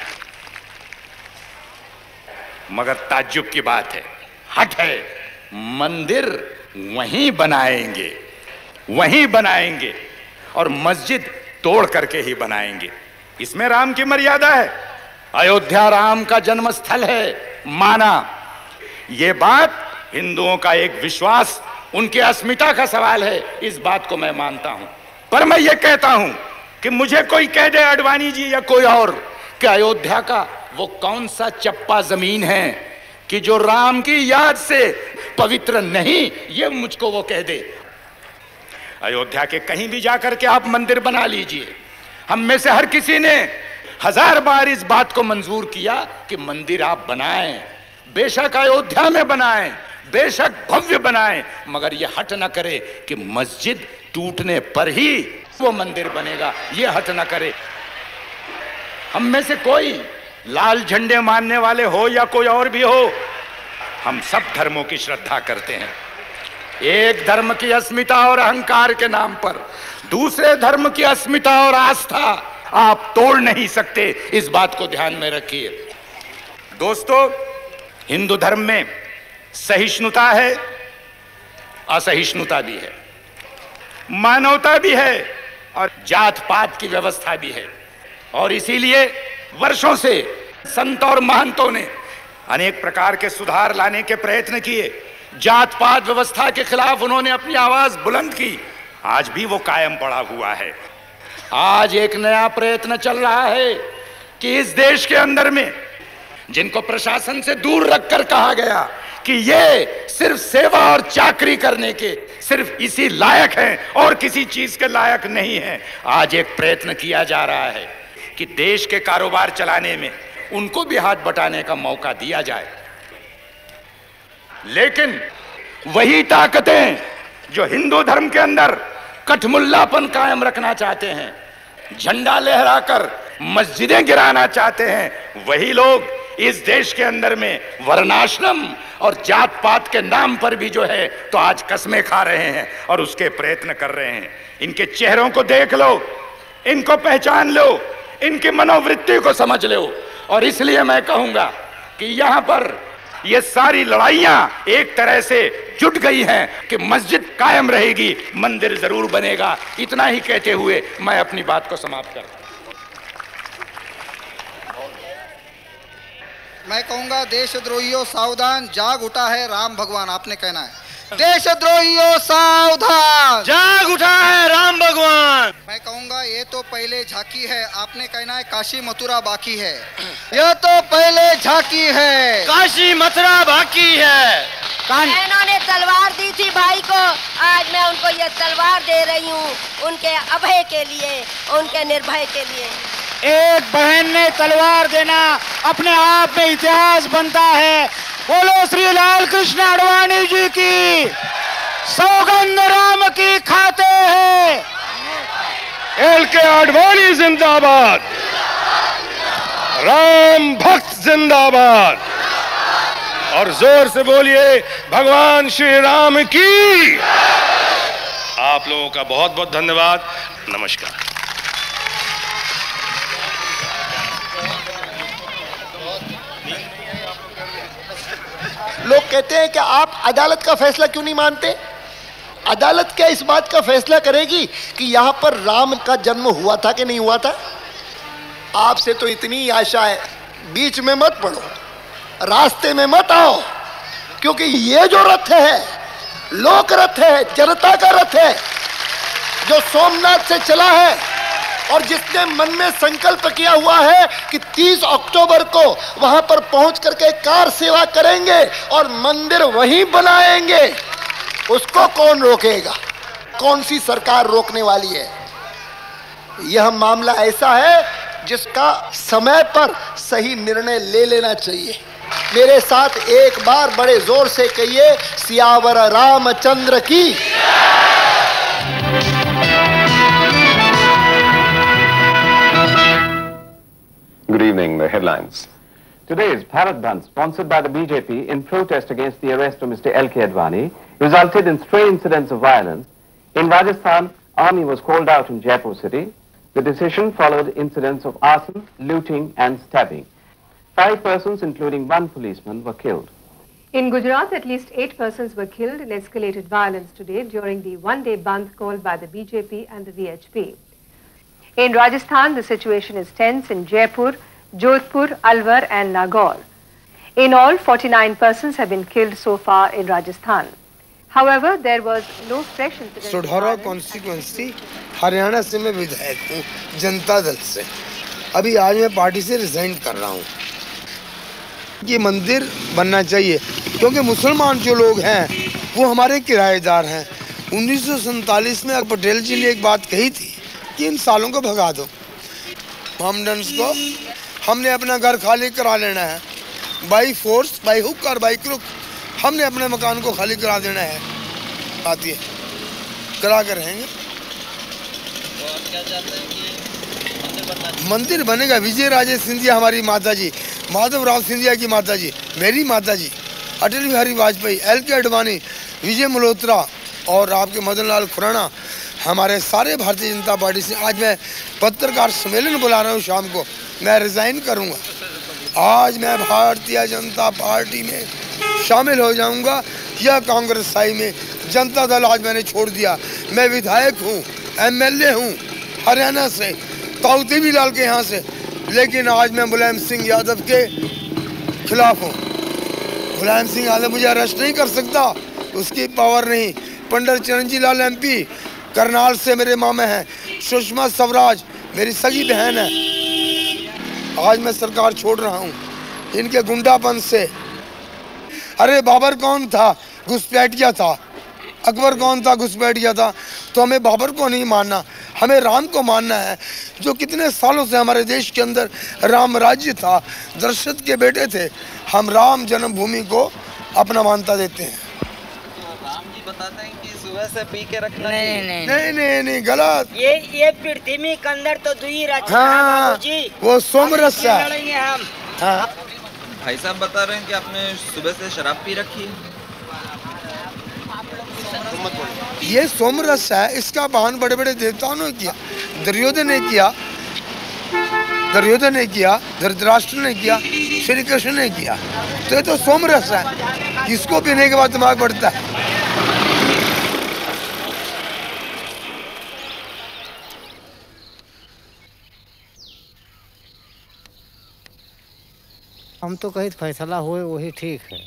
मगर ताज्जुब की बात है, हट है, मंदिर वहीं बनाएंगे और मस्जिद तोड़ करके ही बनाएंगे। इसमें राम की मर्यादा है। अयोध्या राम का जन्म स्थल है, माना। यह बात हिंदुओं का एक विश्वास, उनकी अस्मिता का सवाल है, इस बात को मैं मानता हूं। पर मैं ये कहता हूं कि मुझे कोई कह दे, अडवाणी जी या कोई और, कि अयोध्या का वो कौन सा चप्पा जमीन है कि जो राम की याद से पवित्र नहीं, ये मुझको वो कह दे। अयोध्या के कहीं भी जाकर के आप मंदिर बना लीजिए। हम में से हर किसी ने 1000 बार इस बात को मंजूर किया कि मंदिर आप बनाएं, बेशक अयोध्या में बनाएं, बेशक भव्य बनाएं, मगर ये हट न करे कि मस्जिद टूटने पर ही वो मंदिर बनेगा, ये हट न करे। हम में से कोई लाल झंडे मानने वाले हो या कोई और भी हो, हम सब धर्मों की श्रद्धा करते हैं। एक धर्म की अस्मिता और अहंकार के नाम पर दूसरे धर्म की अस्मिता और आस्था आप तोड़ नहीं सकते, इस बात को ध्यान में रखिए। दोस्तों, हिंदू धर्म में सहिष्णुता है, असहिष्णुता भी है, मानवता भी है और जात पात की व्यवस्था भी है। और इसीलिए वर्षों से संत और महंतों ने अनेक प्रकार के सुधार लाने के प्रयत्न किए। जात पात व्यवस्था के खिलाफ उन्होंने अपनी आवाज बुलंद की। आज भी वो कायम पड़ा हुआ है। आज एक नया प्रयत्न चल रहा है कि इस देश के अंदर में जिनको प्रशासन से दूर रखकर कहा गया कि ये सिर्फ सेवा और चाकरी करने के सिर्फ इसी लायक हैं और किसी चीज के लायक नहीं हैं, आज एक प्रयत्न किया जा रहा है कि देश के कारोबार चलाने में उनको भी हाथ बटाने का मौका दिया जाए। लेकिन वही ताकतें जो हिंदू धर्म के अंदर कठमुल्लापन कायम रखना चाहते हैं, झंडा लहराकर मस्जिदें गिराना चाहते हैं, वही लोग इस देश के अंदर में वर्णाश्रम और जात पात के नाम पर भी जो है तो आज कस्में खा रहे हैं और उसके प्रयत्न कर रहे हैं। इनके चेहरों को देख लो, इनको पहचान लो, इनकी मनोवृत्ति को समझ लो। और इसलिए मैं कहूंगा कि यहां पर ये सारी लड़ाइयां एक तरह से जुट गई हैं कि मस्जिद कायम रहेगी, मंदिर जरूर बनेगा। इतना ही कहते हुए मैं अपनी बात को समाप्त करता हूं। मैं कहूंगा देशद्रोहियों सावधान, जाग उठा है राम भगवान। आपने कहना है देशद्रोहियों सावधान, जाग उठा है राम भगवान। मैं कहूंगा ये तो पहले झांकी है। आपने कहना है काशी मथुरा बाकी है। यह तो पहले झांकी है, काशी मथुरा बाकी है। बहनों ने तलवार दी थी भाई को, आज मैं उनको ये तलवार दे रही हूँ, उनके अभय के लिए, उनके निर्भय के लिए। एक बहन ने तलवार देना अपने आप में इतिहास बनता है। बोलो श्री लाल कृष्ण आडवाणी जी की, सौगंध राम की खाते हैं। LK आडवाणी जिंदाबाद, राम भक्त जिंदाबाद। और जोर से बोलिए भगवान श्री राम की। आप लोगों का बहुत बहुत धन्यवाद। नमस्कार। लोग कहते हैं कि आप अदालत का फैसला क्यों नहीं मानते? अदालत क्या इस बात का फैसला करेगी कि यहां पर राम का जन्म हुआ था कि नहीं हुआ था? आपसे तो इतनी आशा है, बीच में मत पड़ो, रास्ते में मत आओ, क्योंकि ये जो रथ है लोक रथ है, जनता का रथ है, जो सोमनाथ से चला है और जिसने मन में संकल्प किया हुआ है कि 30 अक्टूबर को वहां पर पहुंच करके कार सेवा करेंगे और मंदिर वहीं बनाएंगे, उसको कौन रोकेगा? कौन सी सरकार रोकने वाली है? यह मामला ऐसा है जिसका समय पर सही निर्णय ले लेना चाहिए। मेरे साथ एक बार बड़े जोर से कहिए, सियावर रामचंद्र की। Good evening. The headlines. Today's Bharat Bandh, sponsored by the BJP in protest against the arrest of Mr. LK Advani, resulted in stray incidents of violence. In Rajasthan, army was called out in Jaipur city. The decision followed incidents of arson, looting and stabbing. 5 persons, including 1 policeman, were killed. In Gujarat, at least 8 persons were killed in escalated violence today during the one-day bandh called by the BJP and the VHP. In Rajasthan, the situation is tense in Jaipur, Jodhpur, Alwar and Nagaur. In all, 49 persons have been killed so far in Rajasthan. However, there was no fresh incident. Sadhaura constituency Haryana से मैं विधायक हूँ जनता दल से। अभी आज मैं party से resign कर रहा हूँ। ये मंदिर बनना चाहिए क्योंकि मुसलमान जो लोग हैं वो हमारे किराएदार हैं। 1947 में पटेल जी ने एक बात कही थी कि इन सालों को भगा दो। मोहम्मडन्स को हमने अपना घर खाली करा लेना है, बाई फोर्स, बाई हुक और बाई क्रुक। हमने अपने मकान को खाली करा देना है, आती है करा कर रहेंगे। मंदिर बनेगा। विजय राजे सिंधिया हमारी माता जी, माधवराव सिंधिया की माता जी, मेरी माता जी, अटल बिहारी वाजपेयी, LK आडवाणी, विजय मल्होत्रा और आपके मदन लाल खुराना, हमारे सारे भारतीय जनता पार्टी से आज मैं पत्रकार सम्मेलन बुला रहा हूँ। शाम को मैं रिजाइन करूँगा। आज मैं भारतीय जनता पार्टी में शामिल हो जाऊँगा या कांग्रेस साई में। जनता दल आज मैंने छोड़ दिया। मैं विधायक हूँ, MLA हूँ हरियाणा से, ताऊ लाल के यहाँ से, लेकिन आज मैं मुलायम सिंह यादव के खिलाफ हूँ। मुलायम सिंह यादव मुझे अरेस्ट नहीं कर सकता, उसकी पावर नहीं। पंडित चिरंजी लाल MP करनाल से मेरे मामे हैं। सुषमा स्वराज मेरी सगी बहन है। आज मैं सरकार छोड़ रहा हूँ इनके गुंडापन से। अरे बाबर कौन था? घुसपैठिया था। अकबर कौन था? घुसपैठिया था। तो हमें बाबर को नहीं मानना, हमें राम को मानना है, जो कितने सालों से हमारे देश के अंदर राम राज्य था, दशरथ के बेटे थे। हम राम जन्मभूमि को अपना मान्यता देते हैं। राम जी बताते हैं कि सुबह से पी के रखना नहीं, गलत। ये पृथ्वी के अंदर तो दुई हाँ, वो सोमरस है। हम हाँ, भाई साहब बता रहे हैं कि आपने सुबह से शराब पी रखी है। ये सोमरस है, इसका पान बड़े बड़े देवताओं ने किया। दुर्योधन ने किया, धृतराष्ट्र ने किया, श्री कृष्ण ने किया। तो ये तो सोमरस है, इसको पीने के बाद दिमाग बढ़ता है। हम तो कहीं फैसला हुए वही ठीक है।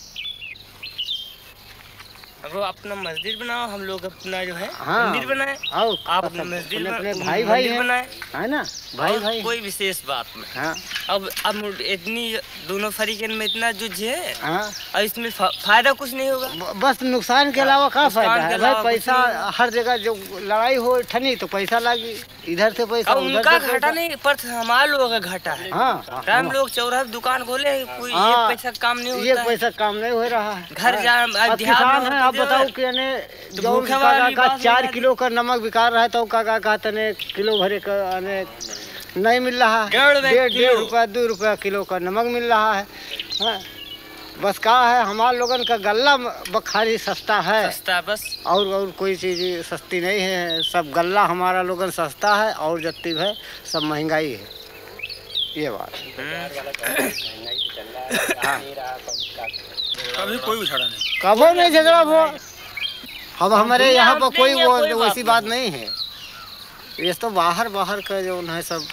वो अपना मस्जिद बनाओ, हम लोग अपना जो है हाँ, मंदिर बनाए। आप अपना मस्जिद अपने भाई भाई बनाए, है ना, भाई भाई। कोई विशेष बात नहीं। हाँ। अब इतनी दोनों फरीकन में इतना जुझ है। हाँ। और इसमें फायदा कुछ नहीं होगा, बस नुकसान के अलावा क्या फायदा है भाई। पैसा हर जगह जो लड़ाई हो ठनी तो पैसा लागी, इधर से पैसा उनका घाटा नहीं पर हमारे लोगों का घाटा है। हाँ, हम लोग चौराहे दुकान खोले, कोई एक पैसा काम नहीं होता, एक पैसा काम नहीं हो रहा है। घर जा किसान है, आप बताओ कि जो का 4 किलो का नमक बिका रहा है तो का कहते हैं किलो भरे का नहीं मिल रहा है। 1.5 रुपया 2 रुपया किलो का नमक मिल रहा है। हाँ। बस क्या है, हमारे लोगन का गल्ला बखारी सस्ता है, सस्ता बस, और कोई चीज़ सस्ती नहीं है। सब गल्ला हमारा लोगन सस्ता है और जत्ती है सब महंगाई है। ये बात कभी कोई उछाड़ा नहीं, कभी नहीं झगड़ा हुआ। अब हमारे यहाँ पर कोई वो वैसी बात नहीं है। ये तो बाहर का जो है सब,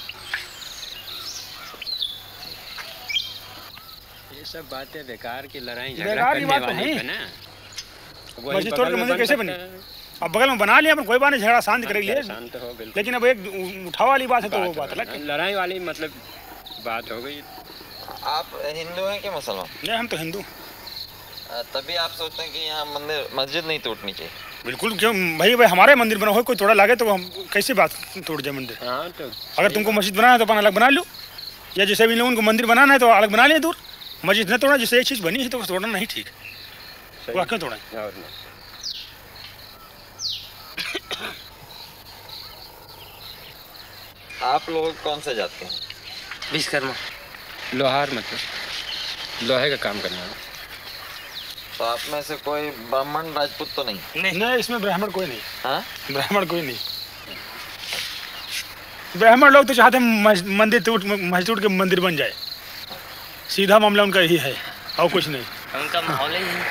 ये सब बातें बेकार की लड़ाई झगड़ा करने वाली है ना। मस्जिद तोड़ के मंदिर कैसे बने? अब बगल में बना लिया, पर कोई बात नहीं, झगड़ा शांत कर लिए। शांत हो बिल्कुल। लेकिन अब एक उठाव वाली बात है तो वो बात अलग है, लड़ाई वाली मतलब बात हो गई। आप हिंदू हैं कि मुसलमान? नहीं, हम तो हिंदू। तभी आप सोचते हैं कि यहाँ मस्जिद नहीं टूटनी चाहिए? बिल्कुल, क्यों भाई हमारे मंदिर बना हो, कोई तोड़ा लागे तो हम कैसे बात तोड़ जाए मंदिर। हाँ, तो अगर तुमको मस्जिद बनाना है तो अपन अलग बना लो, या जैसे भी लोगों को मंदिर बनाना है तो अलग बना लें दूर। मस्जिद न तोड़ा, जिससे एक चीज़ बनी है तो तोड़ना नहीं ठीक है। वो क्यों तोड़ा? आप लोग कौन से जाते हैं? विश्वकर्मा। लोहार, मतलब लोहे का काम करने वाला। तो आप में से कोई ब्राह्मण राजपूत तो नहीं? नहीं, इसमें ब्राह्मण कोई नहीं। हाँ? ब्राह्मण कोई नहीं। ब्राह्मण लोग तो चाहते हैं मंदिर टूट, मस्जिद टूट के मंदिर बन जाए। सीधा मामला उनका यही है और कुछ नहीं। उनका माहौल ही है।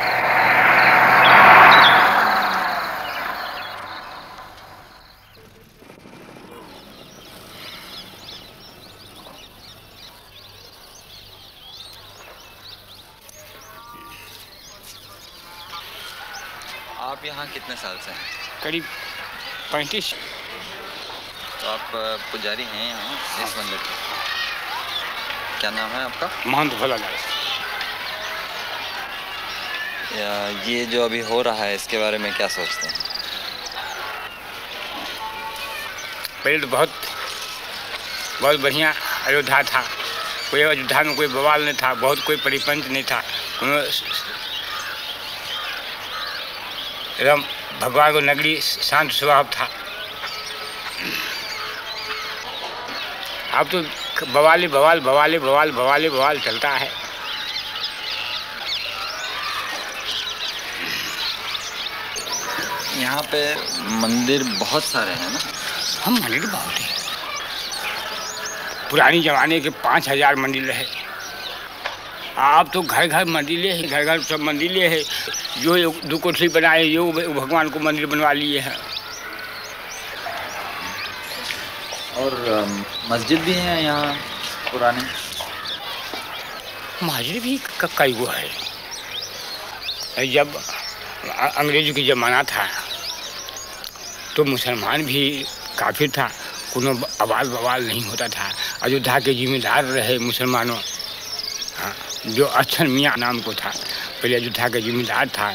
आप यहाँ कितने साल से हैं? करीब 35। तो आप पुजारी हैं यहाँ इस मंदिर के? क्या नाम है आपका? महंत भोलालाल। ये जो अभी हो रहा है इसके बारे में क्या सोचते हैं? पहले तो बहुत बढ़िया अयोध्या था, कोई अयोध्या में कोई बवाल नहीं था, बहुत कोई परिपंच नहीं था, एकदम भगवान को नगरी शांत स्वभाव था। अब तो बवाल चलता है। यहाँ पे मंदिर बहुत सारे हैं ना? हम मंदिर बहुत है, पुरानी जमाने के 5000 मंदिर है। आप तो घर मंदिर है, घर सब मंदिर है। जो 2 कोठरी बनाए यो भगवान को मंदिर बनवा लिए हैं। और मस्जिद भी है यहाँ पुरानी? मस्जिद भी कई वो है। जब अंग्रेजों की ज़माना था तो मुसलमान भी काफी था, कोनो आवाज़ बवाल नहीं होता था। अयोध्या के जिम्मेदार रहे मुसलमानों, हाँ, जो अक्षर मियाँ नाम को था, पहले अयोध्या का जिम्मेदार था।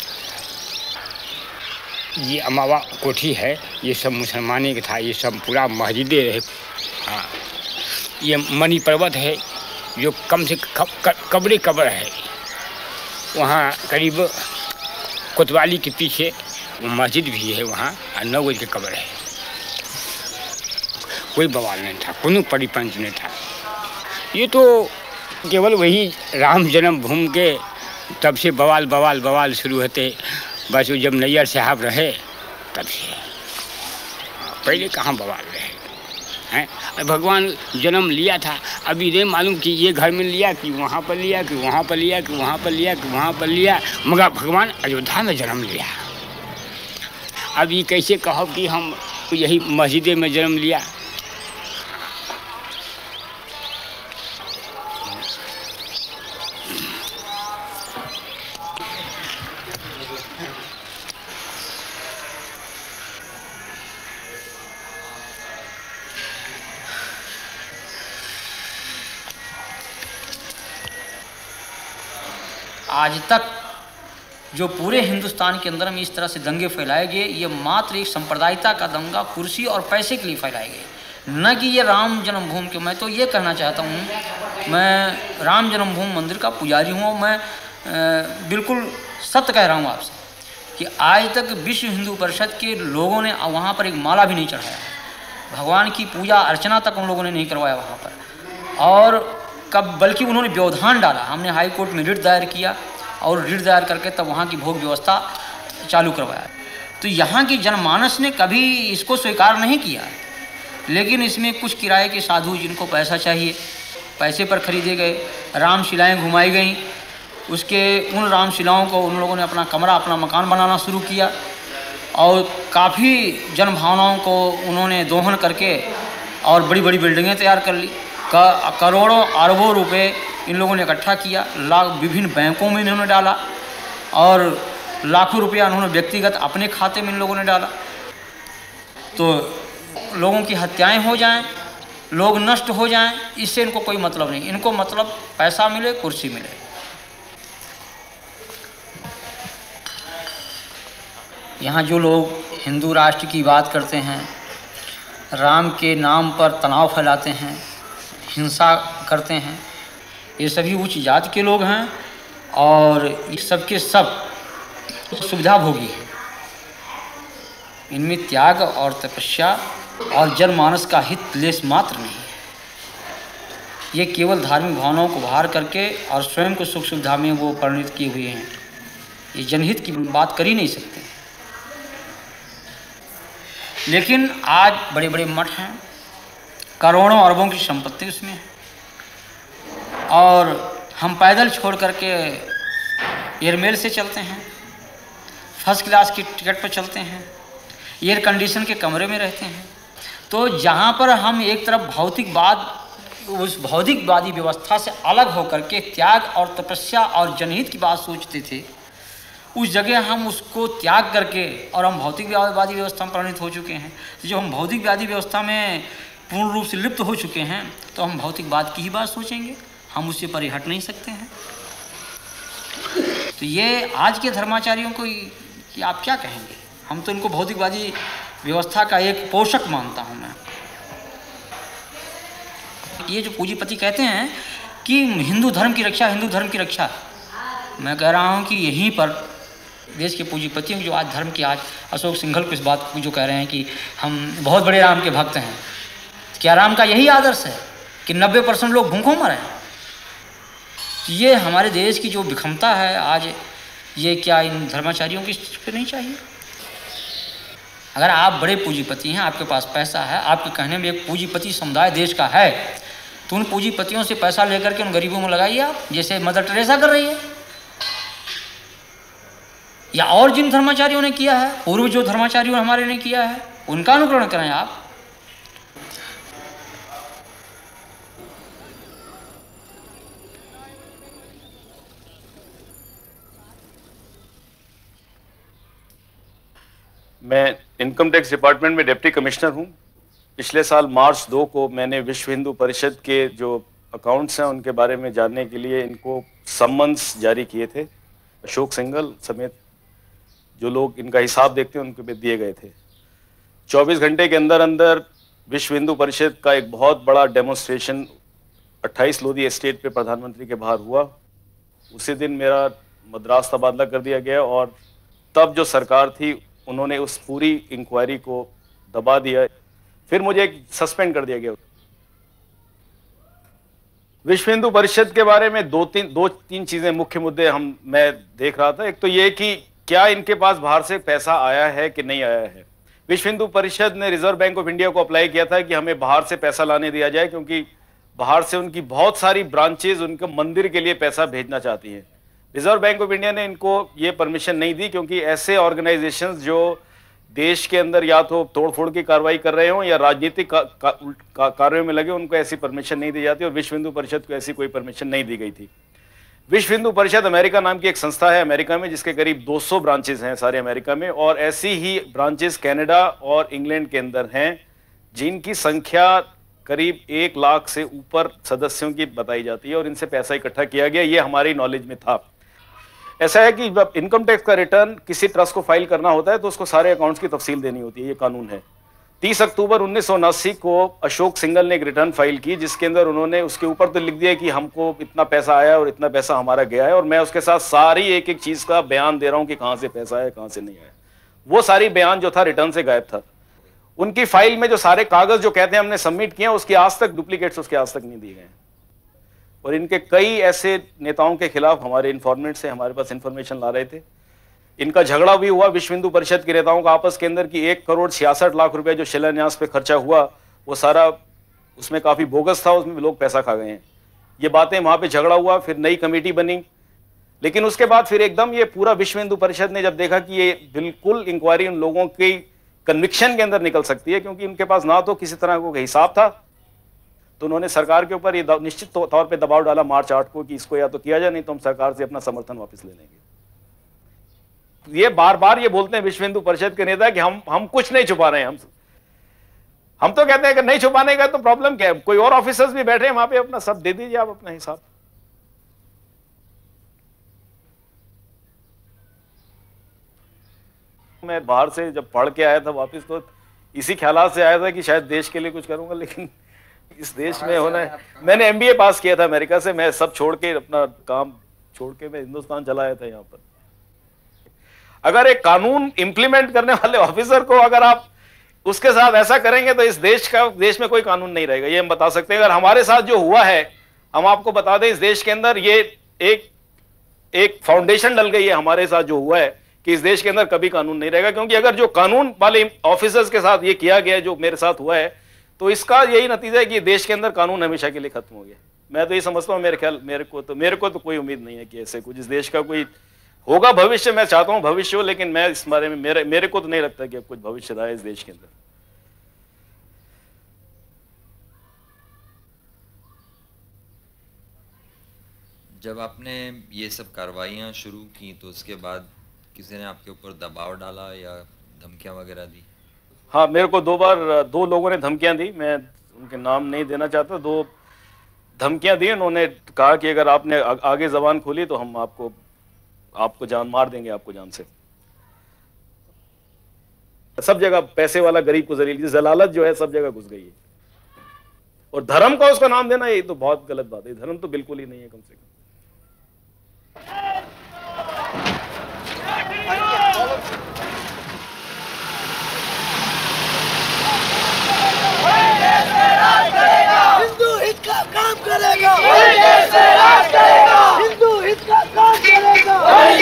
ये अमावा कोठी है, ये सब मुसलमानी का था, ये सब पूरा मस्जिदें रहे। हाँ, ये मणि पर्वत है जो कम से कब्र है, वहाँ करीब कोतवाली के पीछे मस्जिद भी है, वहाँ 9 गज की कब्र है। कोई बवाल नहीं था, कोनो परिपंच नहीं था। ये तो केवल वही राम जन्मभूमि के तब से बवाल बवाल बवाल शुरू होते। बस वो जब नैयर साहब रहे तब से, पहले कहाँ बवाल रहे हैं। भगवान जन्म लिया था, अभी नहीं मालूम कि ये घर में लिया कि वहाँ पर लिया कि वहाँ पर लिया कि वहाँ पर लिया कि वहाँ पर लिया, मगर भगवान अयोध्या में जन्म लिया। अब ये कैसे कहो कि हम यही मस्जिद में जन्म लिया। आज तक जो पूरे हिंदुस्तान के अंदर में इस तरह से दंगे फैलाए गए, ये मात्र एक सांप्रदायिकता का दंगा कुर्सी और पैसे के लिए फैलाए गए, न कि ये राम जन्मभूमि के। मैं तो ये कहना चाहता हूँ, मैं राम जन्मभूमि मंदिर का पुजारी हूँ, मैं बिल्कुल सत्य कह रहा हूँ आपसे कि आज तक विश्व हिंदू परिषद के लोगों ने वहाँ पर एक माला भी नहीं चढ़ाया, भगवान की पूजा अर्चना तक उन लोगों ने नहीं करवाया वहाँ पर। और कब बल्कि उन्होंने व्यवधान डाला। हमने हाई कोर्ट में रिट दायर किया और रिट दायर करके तब वहाँ की भोग व्यवस्था चालू करवाया। तो यहाँ की जनमानस ने कभी इसको स्वीकार नहीं किया, लेकिन इसमें कुछ किराए के साधु जिनको पैसा चाहिए, पैसे पर खरीदे गए, रामशिलाएँ घुमाई गईं। उसके उन रामशिलाओं को उन लोगों ने अपना कमरा, अपना मकान बनाना शुरू किया और काफ़ी जनभावनाओं को उन्होंने दोहन करके और बड़ी बड़ी बिल्डिंगें तैयार कर ली। करोड़ों अरबों रुपए इन लोगों ने इकट्ठा किया, विभिन्न बैंकों में इन्होंने डाला और लाखों रुपया उन्होंने व्यक्तिगत अपने खाते में इन लोगों ने डाला। तो लोगों की हत्याएं हो जाएं, लोग नष्ट हो जाएं, इससे इनको कोई मतलब नहीं। इनको मतलब पैसा मिले, कुर्सी मिले। यहाँ जो लोग हिंदू राष्ट्र की बात करते हैं, राम के नाम पर तनाव फैलाते हैं, हिंसा करते हैं, ये सभी उच्च जाति के लोग हैं और ये सबके सब सुविधा भोगी हैं। इनमें त्याग और तपस्या और जनमानस का हित लेस मात्र नहीं है। ये केवल धार्मिक भावनाओं को बाहर करके और स्वयं को सुख सुविधा में वो परिणित किए हुए हैं। ये जनहित की बात कर ही नहीं सकते। लेकिन आज बड़े बड़े मठ हैं, करोड़ों अरबों की संपत्ति उसमें है और हम पैदल छोड़ करके एयरमेल से चलते हैं, फर्स्ट क्लास की टिकट पर चलते हैं, एयर कंडीशन के कमरे में रहते हैं। तो जहाँ पर हम एक तरफ भौतिकवाद, उस भौतिकवादी व्यवस्था से अलग होकर के त्याग और तपस्या और जनहित की बात सोचते थे, उस जगह हम उसको त्याग करके और हम भौतिकवादी व्यवस्था में परिणित हो चुके हैं। जब हम भौतिकवादी व्यवस्था में पूर्ण रूप से लिप्त हो चुके हैं तो हम भौतिकवाद की ही बात सोचेंगे, हम उससे परे हट नहीं सकते हैं। तो ये आज के धर्माचार्यों को कि आप क्या कहेंगे? हम तो इनको भौतिकवादी व्यवस्था का एक पोषक मानता हूँ मैं। ये जो पूंजीपति कहते हैं कि हिंदू धर्म की रक्षा, हिंदू धर्म की रक्षा, मैं कह रहा हूँ कि यहीं पर देश के पूंजीपतियों जो आज धर्म के, आज अशोक सिंघल को इस बात को जो कह रहे हैं कि हम बहुत बड़े राम के भक्त हैं, क्या राम का यही आदर्श है कि 90% लोग भूखों मरे? ये हमारे देश की जो विषमता है आज, ये क्या इन धर्माचार्यों की पे नहीं चाहिए? अगर आप बड़े पूंजीपति हैं, आपके पास पैसा है, आपके कहने में एक पूंजीपति समुदाय देश का है, तो उन पूंजीपतियों से पैसा लेकर के उन गरीबों में लगाइए आप, जैसे मदर टेरेसा कर रही है, या और जिन धर्माचार्यों ने किया है, पूर्व जो धर्माचार्यों हमारे ने किया है, उनका अनुकरण करें आप। मैं इनकम टैक्स डिपार्टमेंट में डिप्टी कमिश्नर हूं। पिछले साल मार्च 2 को मैंने विश्व हिंदू परिषद के जो अकाउंट्स हैं उनके बारे में जानने के लिए इनको सम्मन्स जारी किए थे। अशोक सिंघल समेत जो लोग इनका हिसाब देखते हैं उनके पे दिए गए थे। 24 घंटे के अंदर अंदर विश्व हिंदू परिषद का एक बहुत बड़ा डेमोन्स्ट्रेशन 28 लोधी एस्टेट पे प्रधानमंत्री के बाहर हुआ। उसी दिन मेरा मद्रास तबादला कर दिया गया और तब जो सरकार थी उन्होंने उस पूरी इंक्वायरी को दबा दिया। फिर मुझे सस्पेंड कर दिया गया। विश्व हिंदू परिषद के बारे में दो तीन चीजें मुख्य मुद्दे मैं देख रहा था। एक तो ये कि क्या इनके पास बाहर से पैसा आया है कि नहीं आया है। विश्व हिंदू परिषद ने रिजर्व बैंक ऑफ इंडिया को अप्लाई किया था कि हमें बाहर से पैसा लाने दिया जाए, क्योंकि बाहर से उनकी बहुत सारी ब्रांचेज उनके मंदिर के लिए पैसा भेजना चाहती हैं। रिजर्व बैंक ऑफ इंडिया ने इनको ये परमिशन नहीं दी, क्योंकि ऐसे ऑर्गेनाइजेशंस जो देश के अंदर या तो तोड़फोड़ की कार्रवाई कर रहे हों या राजनीतिक कार्यों में लगे, उनको ऐसी परमिशन नहीं दी जाती, और विश्व हिंदू परिषद को ऐसी कोई परमिशन नहीं दी गई थी। विश्व हिंदू परिषद अमेरिका नाम की एक संस्था है अमेरिका में, जिसके करीब 200 ब्रांचेस हैं सारे अमेरिका में, और ऐसी ही ब्रांचेस कनाडा और इंग्लैंड के अंदर हैं, जिनकी संख्या करीब 1 लाख से ऊपर सदस्यों की बताई जाती है, और इनसे पैसा इकट्ठा किया गया। ये हमारी नॉलेज में था। ऐसा है कि जब इनकम टैक्स का रिटर्न किसी ट्रस्ट को फाइल करना होता है तो उसको सारे अकाउंट्स की तफसील देनी होती है, ये कानून है। 30 अक्टूबर 1979 को अशोक सिंघल ने एक रिटर्न फाइल की, जिसके अंदर उन्होंने उसके ऊपर तो लिख दिया कि हमको इतना पैसा आया और इतना पैसा हमारा गया है, और मैं उसके साथ सारी एक एक चीज का बयान दे रहा हूं कि कहां से पैसा आया कहां से नहीं आया। वो सारी बयान जो था रिटर्न से गायब था। उनकी फाइल में जो सारे कागज जो कहते हैं हमने सबमिट किए, उसकी आज तक डुप्लीकेट्स उसके आज तक नहीं दिए गए। और इनके कई ऐसे नेताओं के खिलाफ हमारे इन्फॉर्मेंट से हमारे पास इंफॉर्मेशन ला रहे थे। इनका झगड़ा भी हुआ विश्व हिंदू परिषद के नेताओं का आपस के अंदर कि 1,66,00,000 रुपए जो शिलान्यास पे खर्चा हुआ वो सारा उसमें काफी बोगस था, उसमें लोग पैसा खा गए हैं। ये बातें वहां पे झगड़ा हुआ, फिर नई कमेटी बनी, लेकिन उसके बाद फिर एकदम ये पूरा विश्व हिंदू परिषद ने जब देखा कि ये बिल्कुल इंक्वायरी उन लोगों की कन्विक्शन के अंदर निकल सकती है, क्योंकि उनके पास ना तो किसी तरह का हिसाब था, तो उन्होंने सरकार के ऊपर ये निश्चित तौर पे दबाव डाला मार्च 8 को कि इसको या तो किया जाए, नहीं तो हम सरकार से अपना समर्थन वापस ले लेंगे। ये बार बार ये बोलते हैं विश्व हिंदू परिषद के नेता कि हम कुछ नहीं छुपा रहे हैं। हम तो कहते हैं कि नहीं छुपाने का तो प्रॉब्लम क्या है, कोई और ऑफिसर्स भी बैठे हैं वहां पे, अपना सब दे दीजिए आप अपना हिसाब। मैं बाहर से जब पढ़ के आया था वापस तो इसी ख्यालात से आया था कि शायद देश के लिए कुछ करूंगा, लेकिन इस देश में होना है। मैंने MBA पास किया था अमेरिका से, मैं सब छोड़ के अपना काम छोड़ के मैं हिंदुस्तान चला आया था यहाँ पर। अगर एक कानून इंप्लीमेंट करने वाले ऑफिसर को अगर आप उसके साथ ऐसा करेंगे तो इस देश में कोई कानून नहीं रहेगा, ये हम बता सकते हैं। अगर हमारे साथ जो हुआ है, हम आपको बता दें, इस देश के अंदर ये एक फाउंडेशन डल गई है हमारे साथ जो हुआ है कि इस देश के अंदर कभी कानून नहीं रहेगा, क्योंकि अगर जो कानून वाले ऑफिसर्स के साथ ये किया गया जो मेरे साथ हुआ है, तो इसका यही नतीजा है कि देश के अंदर कानून हमेशा के लिए खत्म हो गया। मैं तो ये समझता हूँ, मेरे को तो कोई उम्मीद नहीं है कि ऐसे कुछ इस देश का कोई होगा भविष्य। मैं चाहता हूं भविष्य हो, लेकिन मैं इस बारे में मेरे को तो नहीं लगता कि अब कुछ भविष्य रहा है इस देश के अंदर। जब आपने ये सब कार्रवाइयां शुरू की तो उसके बाद किसी ने आपके ऊपर दबाव डाला या धमकियां वगैरह दी? हाँ, मेरे को 2 बार 2 लोगों ने धमकियां दी, मैं उनके नाम नहीं देना चाहता। 2 धमकियां दी, उन्होंने कहा कि अगर आपने आगे जबान खोली तो हम आपको जान मार देंगे, आपको जान से। सब जगह पैसे वाला गरीब को जलील, जलालत जो है सब जगह घुस गई है। और धर्म का उसका नाम देना ये तो बहुत गलत बात है। धर्म तो बिल्कुल ही नहीं है, कम से कम। हिंदू हित का काम करेगा, हिंदू हित का काम करेगा,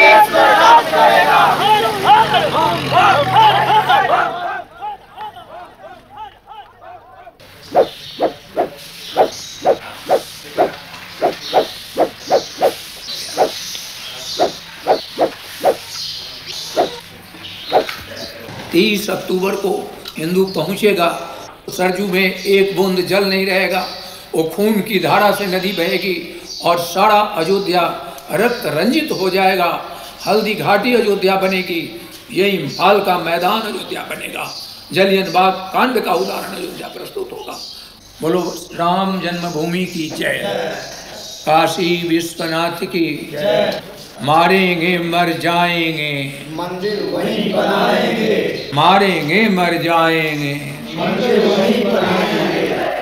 तीस अक्टूबर को हिंदू पहुंचेगा, सरजू में एक बूंद जल नहीं रहेगा, वो खून की धारा से नदी बहेगी और सारा अयोध्या रक्त रंजित हो जाएगा। हल्दी घाटी अयोध्या बनेगी, यही इम्फाल का मैदान अयोध्या बनेगा, जलियन बाग कांड का उदाहरण अयोध्या प्रस्तुत होगा। बोलो राम जन्मभूमि की जय, काशी विश्वनाथ की जय। मारेंगे मर जाएंगे, मंदिर वहीं बनाएंगे, मारेंगे मर जाएंगे, मंदिर वहीं बनाएंगे।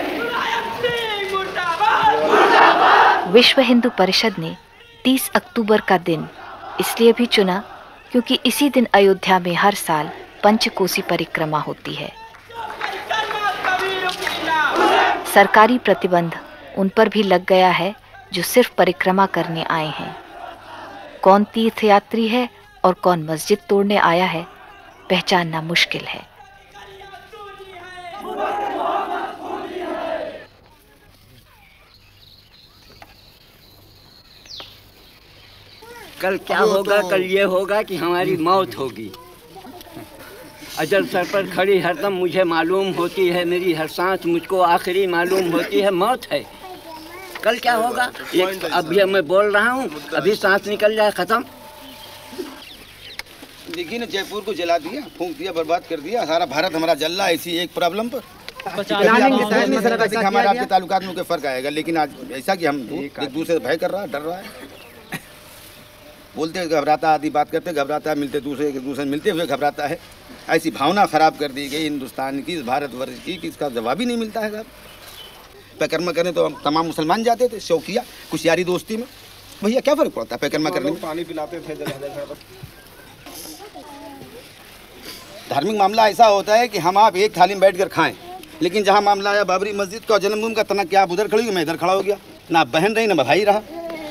विश्व हिंदू परिषद ने 30 अक्टूबर का दिन इसलिए भी चुना क्योंकि इसी दिन अयोध्या में हर साल पंचकोसी परिक्रमा होती है। सरकारी प्रतिबंध उन पर भी लग गया है जो सिर्फ परिक्रमा करने आए हैं। कौन तीर्थयात्री है और कौन मस्जिद तोड़ने आया है, पहचानना मुश्किल है। कल क्या होगा? कल ये होगा कि हमारी मौत होगी। अजल सर पर खड़ी हरदम मुझे मालूम होती है, मेरी हर सांस मुझको आखिरी मालूम होती है, मौत है। कल क्या होगा? एक अभी मैं बोल रहा हूँ, अभी सांस निकल जाए, खत्म। देखिए ना, जयपुर को जला दिया, फूंक दिया, बर्बाद कर दिया। सारा भारत हमारा जल रहा है इसी एक प्रॉब्लम पर। हमारा आपके ताल्लुकात में कोई फर्क आएगा, लेकिन आज ऐसा कि हम एक दूसरे से भय कर रहा है, डर रहा है, बोलते घबराता, आदि बात करते घबराता है, मिलते दूसरे मिलते हुए घबराता है। ऐसी भावना खराब कर दी गई हिंदुस्तान की, भारतवर्ष की, कि इसका जवाब ही नहीं मिलता है। पैकर्मा करने तो हम तमाम मुसलमान जाते थे, शौकिया, कुछ यारी दोस्ती में। भैया क्या फर्क पड़ता है पैकर्मा करने में? पानी पिलाते थे जगह। धार्मिक मामला ऐसा होता है कि हम आप एक थाली में बैठकर खाएं, लेकिन जहाँ मामला आया बाबरी मस्जिद का, जन्मभूमि का, तना क्या आप उधर खड़ी हुई, मैं इधर खड़ा हो गया। ना बहन रही ना भाई रहा।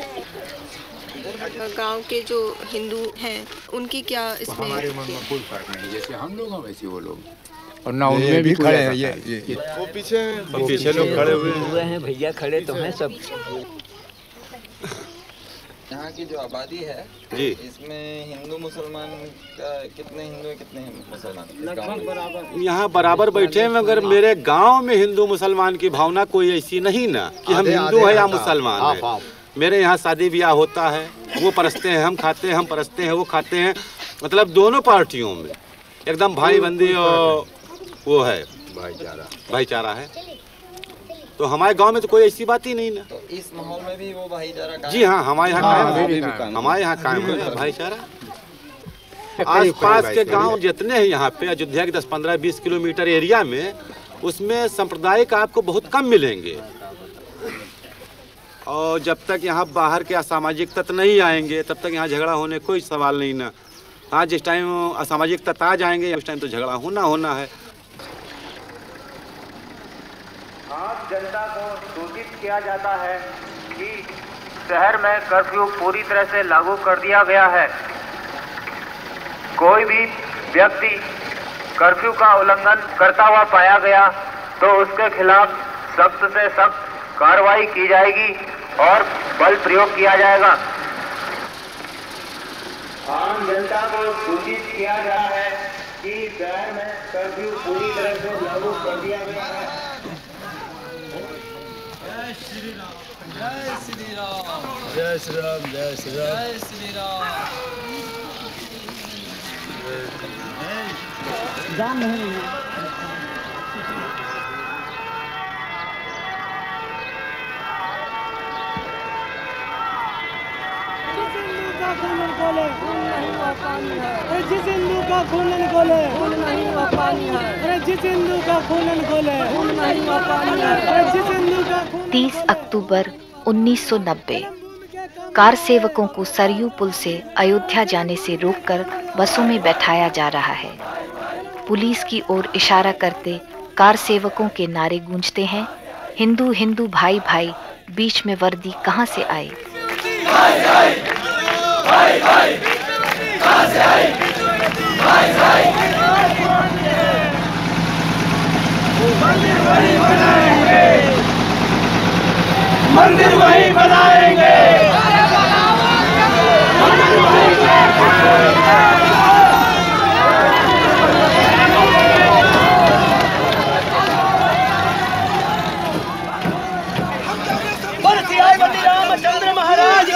गांव के जो हिंदू हैं उनकी क्या इसमें? हमारे मन में कोई फर्क नहीं, जैसे हम लोग हैं वैसे वो लोग, और ना उनमें भी खड़े हैं। ये वो पीछे लोग खड़े हुए हैं। भैया खड़े तो हैं सब। यहाँ की जो आबादी है जी, इसमें हिंदू मुसलमान का कितने हिंदू हैं, कितने मुसलमान? यहाँ बराबर बैठे हैं, मगर मेरे गांव में हिंदू मुसलमान की भावना कोई ऐसी नहीं ना कि हम हिंदू है या मुसलमान है। मेरे यहाँ शादी ब्याह होता है, वो परसते हैं, हम खाते हैं, हम परसते हैं, वो खाते हैं। मतलब दोनों पार्टियों में एकदम भाई बंदी और वो है, भाईचारा है। तो हमारे गांव में तो कोई ऐसी बात ही नहीं ना। तो इस माहौल में भी वो भाईचारा? जी हाँ, हमारे यहाँ कायम, हमारे यहाँ कायम है भाईचारा। आस पास के गांव जितने हैं यहाँ पे, अयोध्या के 10-15-20 किलोमीटर एरिया में, उसमें सांप्रदायिक आपको बहुत कम मिलेंगे। और जब तक यहाँ बाहर के असामाजिक तत्व नहीं आएंगे, तब तक यहाँ झगड़ा होने कोई सवाल नहीं ना। हाँ, जिस टाइम असामाजिक तत्व आ जाएंगे उस टाइम तो झगड़ा होना है। आज जनता को सूचित किया जाता है कि शहर में कर्फ्यू पूरी तरह से लागू कर दिया गया है। कोई भी व्यक्ति कर्फ्यू का उल्लंघन करता हुआ पाया गया तो उसके खिलाफ सख्त से सख्त कार्रवाई की जाएगी और बल प्रयोग किया जाएगा। आम जनता को सूचित किया गया है कि शहर में कर्फ्यू पूरी तरह से लागू कर दिया गया है। जय श्री राम, जय श्री राम, जय श्री राम, जय श्री राम, जय श्री राम। जान नहीं खोले नहीं वो पानी है। अरे जिस हिंदू का खून खोले नहीं वो पानी है। अरे जिस हिंदू का खून खोले नहीं वो पानी है। अरे जिस हिंदू का 30 अक्टूबर 1990 कार सेवकों को सरयू पुल से अयोध्या जाने से रोककर बसों में बैठाया जा रहा है। पुलिस की ओर इशारा करते कार सेवकों के नारे गूंजते हैं, हिंदू हिंदू भाई भाई, बीच में वर्दी कहां से आई? भाई भाई भाई भाई कहां से आई? भाई भाई मंदिर वही बनाएंगे, मंदिर वही बनाएंगे, मंदिर वही रामचंद्र महाराज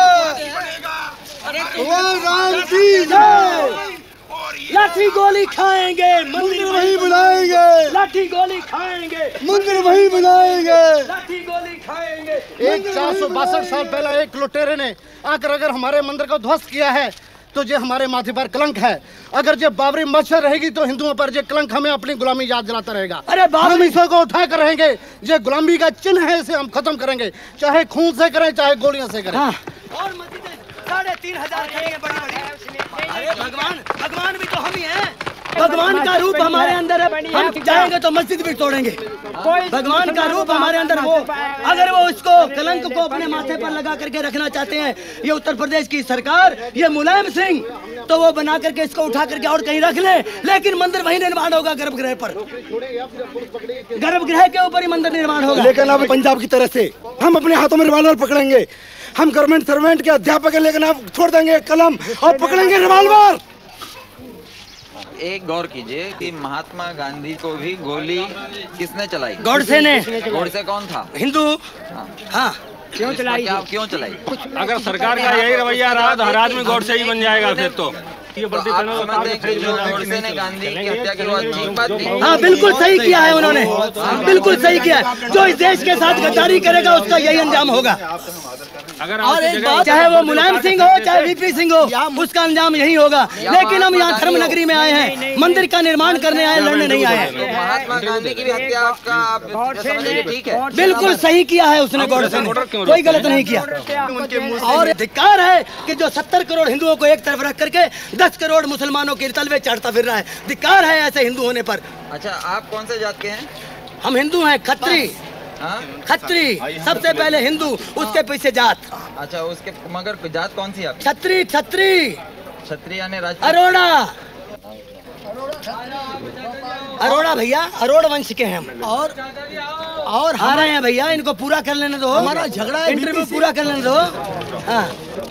राम जी जय। लाठी गोली खाएंगे, मंदिर वही बनाएंगे। लाठी गोली खाएंगे, मंदिर वही बनाएंगे। लाठी गोली खाएंगे। एक 462 साल पहले एक लुटेरे ने आकर अगर हमारे मंदिर को ध्वस्त किया है तो ये हमारे माथे पर कलंक है। अगर ये बाबरी मस्जिद रहेगी तो हिंदुओं पर ये कलंक हमें अपनी गुलामी याद दिलाता रहेगा। अरे हम इसको को उठा कर रहेंगे। ये गुलामी का चिन्ह है, इसे हम खत्म करेंगे, चाहे खून से करें चाहे गोलियों से करें। और मस्जिदें 3500 खड़ी है बड़ी बड़ी। अरे भगवान भी तो हम ही हैं। भगवान का रूप हमारे अंदर है, हम जाएंगे तो मस्जिद भी तोड़ेंगे। भगवान का रूप हमारे अंदर वो, अगर वो उसको कलंक को अपने माथे पर लगा करके रखना चाहते हैं ये उत्तर प्रदेश की सरकार, ये मुलायम सिंह, तो वो बना करके इसको उठा करके और कहीं रख ले, लेकिन मंदिर वही निर्माण होगा गर्भगृह पर, गर्भगृह के ऊपर ही मंदिर निर्माण होगा। लेकिन अब पंजाब की तरह से हम अपने हाथों में रिवॉल्वर पकड़ेंगे। हम गवर्नमेंट सर्वेंट के अध्यापक हैं, लेकिन आप छोड़ देंगे कलम और पकड़ेंगे रिवॉल्वर। एक गौर कीजिए कि महात्मा गांधी को भी गोली किसने चलाई? गॉडसे ने। गॉडसे कौन था? हिंदू। हाँ क्यों चलाई? क्यों चलाई? अगर सरकार का यही रवैया रहा तो हर आदमी गॉडसे ही बन जाएगा फिर तो। गॉडसे ने गांधी की हत्या की अच्छी बात नहीं। हाँ बिल्कुल सही किया है उन्होंने, बिल्कुल सही किया है। जो इस देश के साथ गद्दारी करेगा उसका यही अंजाम होगा। और एक बात, चाहे वो मुलायम सिंह हो चाहे वीपी सिंह हो, उसका अंजाम यही होगा। लेकिन हम यहाँ धर्म नगरी में आए हैं, मंदिर का निर्माण करने आए, लड़ने नहीं आए हैं। महात्मा गांधी की हत्या आपका ठीक है? बिल्कुल सही किया है उसने, गॉडसे ने कोई गलत नहीं किया। और धिक्कार है कि जो 70 करोड़ हिंदुओं को एक तरफ रख करके 10 करोड़ मुसलमानों के तलवे चढ़ता फिर रहा है। धिक्कार है ऐसे हिंदू होने पर। अच्छा, आप कौन से जात के हैं? हम हिंदू हैं, खत्री। खत्री सबसे पहले हिंदू, उसके पीछे जात। अच्छा, उसके मगर जात कौन सी आप? छत्री। छत्री छत्री यानी अरोड़ा। अरोड़ा भैया, अरोड़ वंश के हैं हम। और हारे हैं भैया, इनको पूरा कर लेने दो, हमारा झगड़ा इंटरव्यू पूरा कर लेने दो। हाँ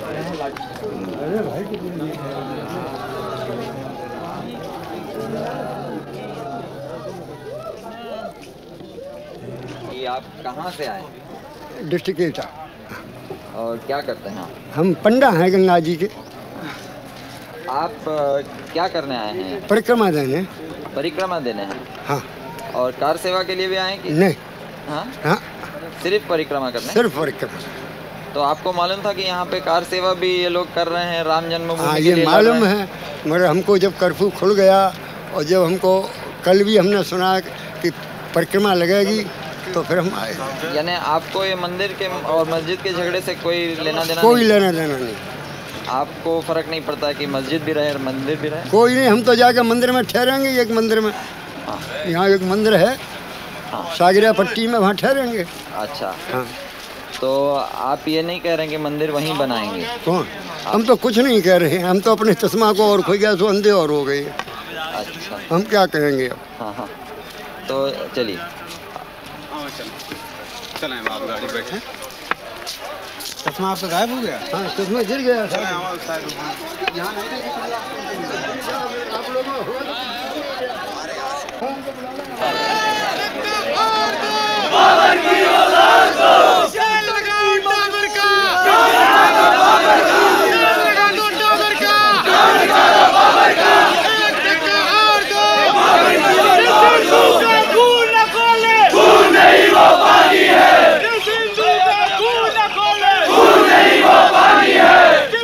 आप कहाँ से आए? डिस्ट्रिक्ट एटा। और क्या करते हैं आप? हम पंडा हैं गंगा जी के। आप क्या करने आए हैं? परिक्रमा देने। परिक्रमा देने हैं? हाँ। और कार सेवा के लिए भी आए कि नहीं? हाँ हाँ, सिर्फ परिक्रमा करने? सिर्फ परिक्रमा। तो आपको मालूम था कि यहाँ पे कार सेवा भी ये लोग कर रहे हैं, राम जन्मभूमि? हाँ, ये मालूम है, मगर हमको जब कर्फ्यू खुल गया और जब हमको कल भी हमने सुना कि परिक्रमा लगेगी तो फिर हम आए। यानी आपको ये मंदिर के और मस्जिद के झगड़े से कोई लेना देना? कोई लेना देना नहीं। आपको फर्क नहीं पड़ता कि मस्जिद भी रहे और मंदिर भी रहे? कोई नहीं, हम तो जाके मंदिर में ठहरेंगे। एक मंदिर में, यहाँ एक मंदिर है सागरिया पट्टी में, वहाँ ठहरेंगे। अच्छा हाँ। तो आप ये नहीं कह रहे कि मंदिर वहीं बनाएंगे? कौन? हम तो कुछ नहीं कह रहे हैं, हम तो अपने चश्मा को और खोई गया तो अंधे और हो गए। अच्छा, हम क्या कहेंगे अब? हाँ हाँ, तो चलिए चलें, आप गाड़ी बैठे। चश्मा आपका गायब हो गया? हाँ, चश्मा गिर गया। आप लोगों बाबर की औलाद को शेर लगाओ टागर का, बाबर का शेर लगाओ टागर का, बाबर का एक टक्का और दो, बाबर की औलाद को खून न खोले, खून नहीं वो पानी है, खून न खोले, खून नहीं वो पानी है।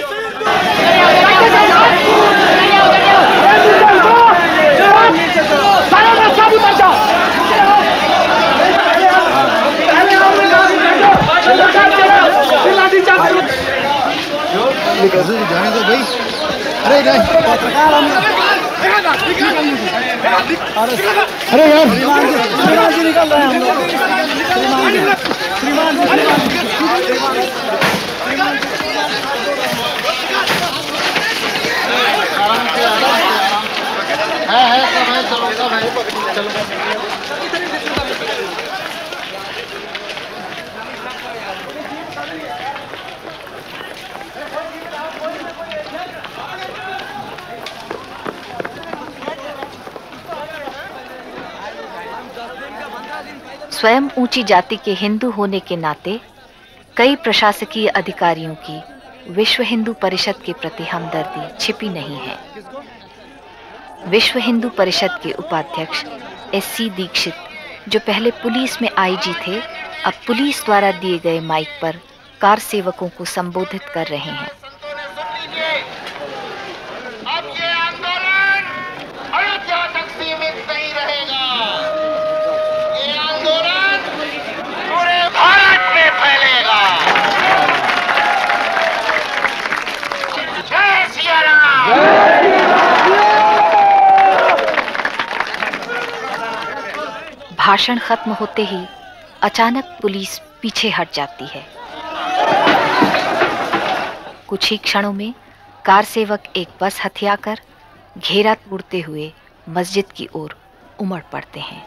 जाने दो भाई। अरे नहीं, अरे यार श्रीमान जी निकल रहे हैं हम लोग। श्रीमान जी चलो। स्वयं ऊंची जाति के हिंदू होने के नाते कई प्रशासकीय अधिकारियों की विश्व हिंदू परिषद के प्रति हमदर्दी छिपी नहीं है। विश्व हिंदू परिषद के उपाध्यक्ष SC दीक्षित, जो पहले पुलिस में IG थे, अब पुलिस द्वारा दिए गए माइक पर कार सेवकों को संबोधित कर रहे हैं। अब ये आंदोलन अयोध्या तक सीमित नहीं रहेगा, ये आंदोलन पूरे भारत में फैलेगा। जय सिया राम। भाषण खत्म होते ही अचानक पुलिस पीछे हट जाती है। कुछ ही क्षणों में कार सेवक एक बस हथियाकर घेरा तोड़ते हुए मस्जिद की ओर उमड़ पड़ते हैं।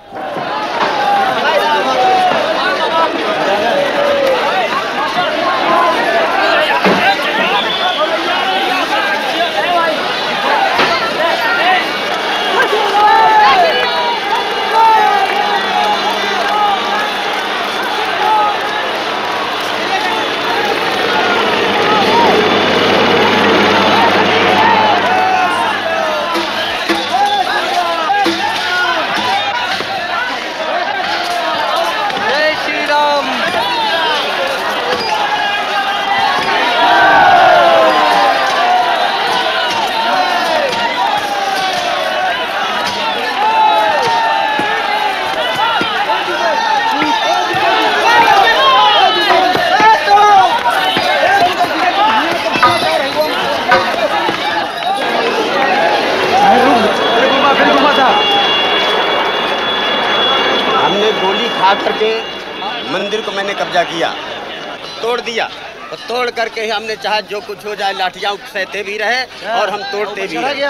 करके मंदिर को मैंने कब्जा किया, तोड़ दिया और तोड़ करके हमने चाहे जो कुछ हो जाए लाठियां सहते भी रहे और हम तोड़ते भी रहे।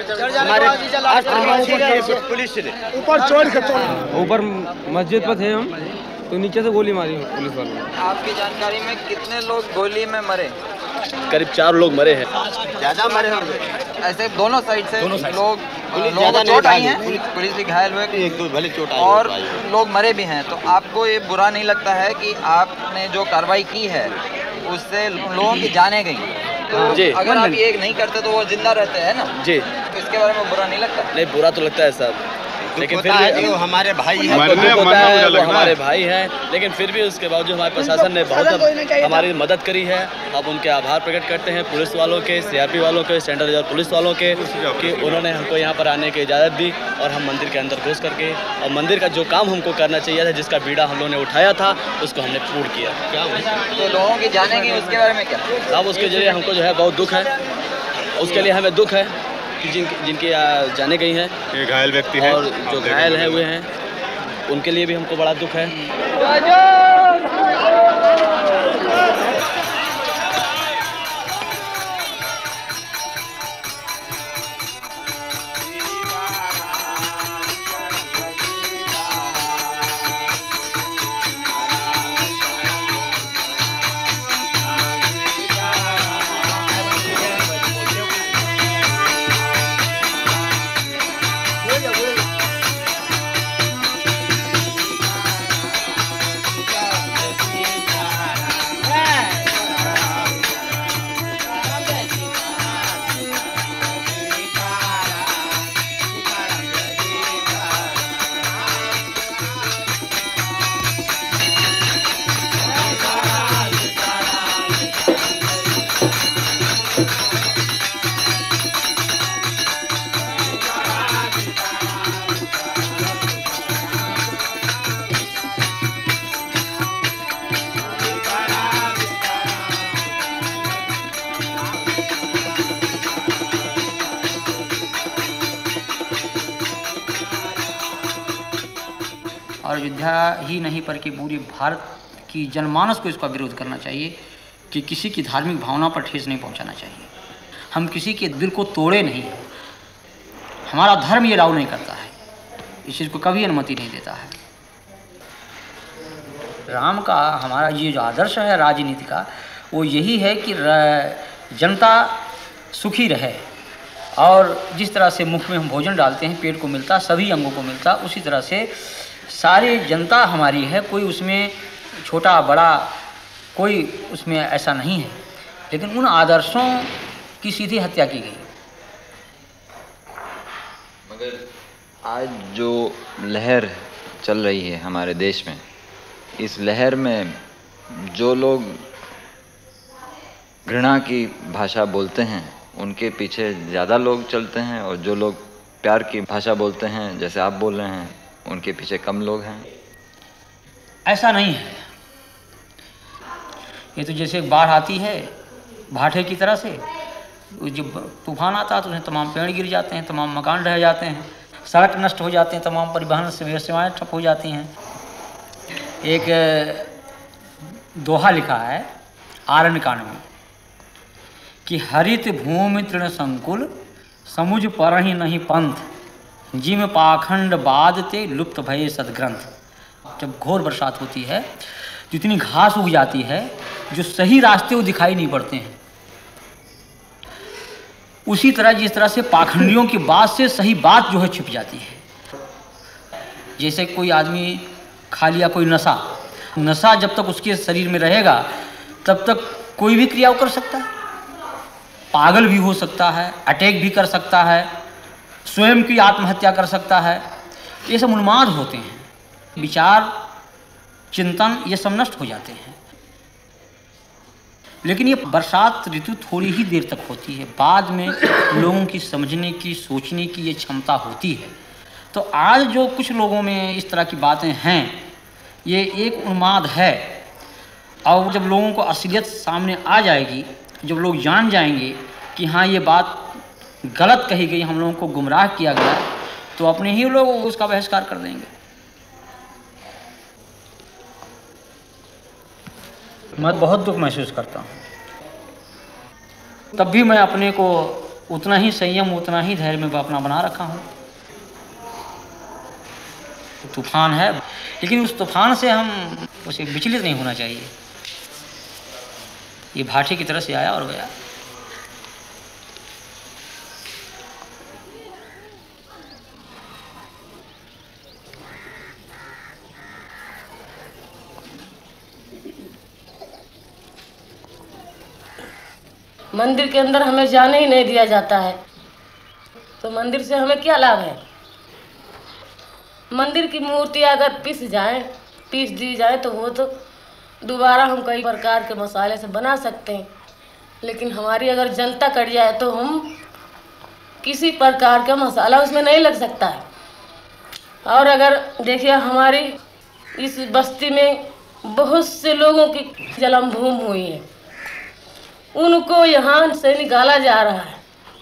हमारे पुलिस ने ऊपर मस्जिद पर थे हम, तो नीचे से गोली मारी पुलिस वालों ने। आपकी जानकारी में कितने लोग गोली में मरे? करीब 4 लोग मरे हैं। ज्यादा मरे होंगे। ऐसे दोनों साइड से लोग ज्यादा चोट आई है, पुलिस भी घायल हुए, एक दो भले चोट आई और लोग मरे भी हैं। तो आपको ये बुरा नहीं लगता है कि आपने जो कार्रवाई की है उससे लोगों की जाने गई? तो जी, अगर आप ये नहीं करते तो वो जिंदा रहते हैं ना जी, तो इसके बारे में बुरा नहीं लगता? नहीं, बुरा तो लगता है साहब, लेकिन फिर भी वो हमारे भाई हैं, वो हमारे भाई हैं, लेकिन फिर भी उसके बावजूद हमारे प्रशासन ने बहुत हमारी मदद करी है। अब उनके आभार प्रकट करते हैं पुलिस वालों के, सीआरपी वालों के, सेंट्रल रिजर्व पुलिस वालों के, कि उन्होंने हमको यहाँ पर आने की इजाज़त दी और हम मंदिर के अंदर घुस करके और मंदिर का जो काम हमको करना चाहिए था, जिसका बीड़ा हम लोगों ने उठाया था, उसको हमने पूर्ण किया। तो लोगों की जाने की उसके बारे में क्या? साहब उसके जरिए हमको जो है बहुत दुख है, उसके लिए हमें दुख है कि जिनकी जाने गई हैं, ये घायल व्यक्ति हैं और जो घायल है हुए हैं, उनके लिए भी हमको बड़ा दुख है। और अयोध्या ही नहीं बल्कि पूरी भारत की जनमानस को इसका विरोध करना चाहिए कि किसी की धार्मिक भावना पर ठेस नहीं पहुंचाना चाहिए। हम किसी के दिल को तोड़े नहीं, हमारा धर्म ये अलाउ नहीं करता है, इस चीज़ को कभी अनुमति नहीं देता है। राम का हमारा ये जो आदर्श है राजनीति का, वो यही है कि जनता सुखी रहे, और जिस तरह से मुख में हम भोजन डालते हैं पेट को मिलता, सभी अंगों को मिलता, उसी तरह से सारी जनता हमारी है, कोई उसमें छोटा बड़ा कोई उसमें ऐसा नहीं है। लेकिन उन आदर्शों की सीधी हत्या की गई। मगर आज जो लहर चल रही है हमारे देश में, इस लहर में जो लोग घृणा की भाषा बोलते हैं उनके पीछे ज़्यादा लोग चलते हैं, और जो लोग प्यार की भाषा बोलते हैं जैसे आप बोल रहे हैं उनके पीछे कम लोग हैं। ऐसा नहीं है, ये तो जैसे बाढ़ आती है भाटे की तरह से, जब तूफान आता है तो उसमें तमाम पेड़ गिर जाते हैं, तमाम मकान ढह जाते हैं, सड़क नष्ट हो जाते हैं, तमाम परिवहन सेवाएं ठप हो जाती हैं। एक दोहा लिखा है आरण्यकांड में कि हरित भूमि तृण संकुल समुझ परहि नहीं पंथ, जिम पाखंड बादते लुप्त भये सदग्रंथ। जब घोर बरसात होती है तो इतनी घास उग जाती है जो सही रास्ते वो दिखाई नहीं पड़ते हैं। उसी तरह जिस तरह से पाखंडियों की बात से सही बात जो है छिप जाती है। जैसे कोई आदमी खा लिया कोई नशा जब तक उसके शरीर में रहेगा तब तक कोई भी क्रिया कर सकता है, पागल भी हो सकता है, अटैक भी कर सकता है, स्वयं की आत्महत्या कर सकता है। ये सब उन्माद होते हैं, विचार चिंतन ये सब नष्ट हो जाते हैं। लेकिन ये बरसात ऋतु थोड़ी ही देर तक होती है, बाद में लोगों की समझने की सोचने की ये क्षमता होती है। तो आज जो कुछ लोगों में इस तरह की बातें हैं ये एक उन्माद है। और जब लोगों को असलियत सामने आ जाएगी, जब लोग जान जाएंगे कि हाँ ये बात गलत कही गई, हम लोगों को गुमराह किया गया, तो अपने ही लोग उसका बहिष्कार कर देंगे। मैं बहुत दुख महसूस करता हूँ, तब भी मैं अपने को उतना ही संयम उतना ही धैर्य में अपना बना रखा हूँ। तूफान है, लेकिन उस तूफान से हम उसे विचलित नहीं होना चाहिए। ये भाटे की तरह से आया और गया। मंदिर के अंदर हमें जाने ही नहीं दिया जाता है, तो मंदिर से हमें क्या लाभ है? मंदिर की मूर्ति अगर पीस दी जाए तो वो तो दोबारा हम कई प्रकार के मसाले से बना सकते हैं, लेकिन हमारी अगर जनता कट जाए तो हम किसी प्रकार का मसाला उसमें नहीं लग सकता है। और अगर देखिए हमारी इस बस्ती में बहुत से लोगों की जन्म भूमि हुई है, उनको यहाँ से निकाला जा रहा है।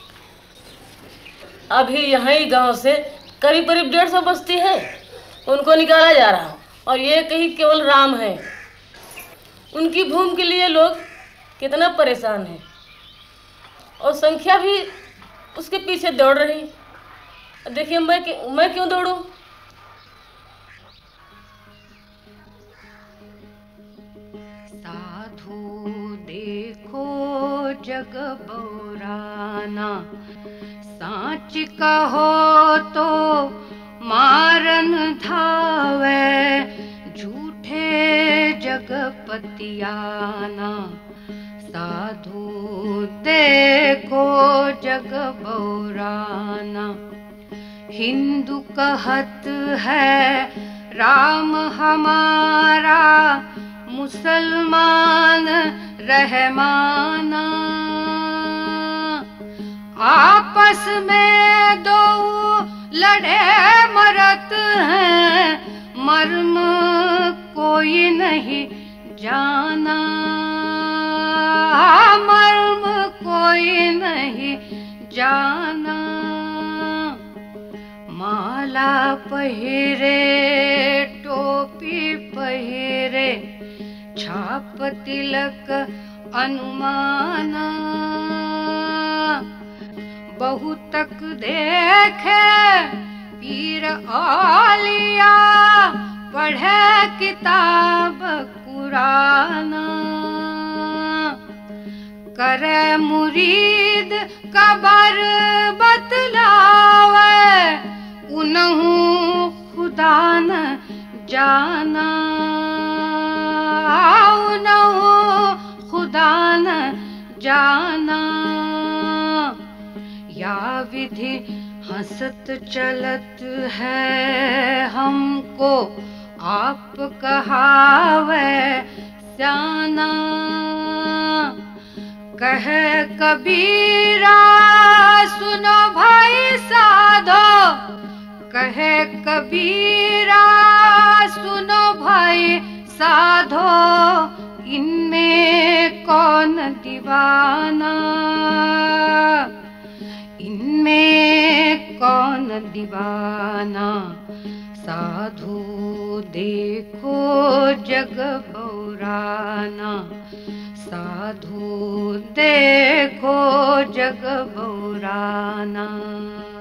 अभी यहाँ ही गांव से करीब 150 बस्ती है, उनको निकाला जा रहा है। और ये कहीं केवल राम है, उनकी भूमि के लिए लोग कितना परेशान हैं और संख्या भी उसके पीछे दौड़ रही। देखिए मैं क्यों दौड़ूं? देखो जग बौराना, साच कहो तो मारन धावे, झूठे जगपतियाना। साधु देखो जग बौराना, हिंदू कहत है राम हमारा, मुसलमान रहमाना। आपस में दो लड़े मरत हैं, मर्म कोई नहीं जाना, मर्म कोई नहीं जाना। माला पहिरे टोपी पहिरे, छाप तिलक अनुमाना। बहुतक देखे पीर औलिया, पढ़े किताब कुराना। करे मुरीद कबर बतलावे, उनहु खुदा न जाना, उनहु खुदा न जाना। या विधि हंसत चलत है हमको, आप कहावे स्याना। कहे कबीरा सुनो भाई साधो, कहे कबीरा सुनो भाई साधो, इनमें कौन दीवाना, इनमें कौन दीवाना, साधु देखो जग बौराना, साधु देखो जग बौराना।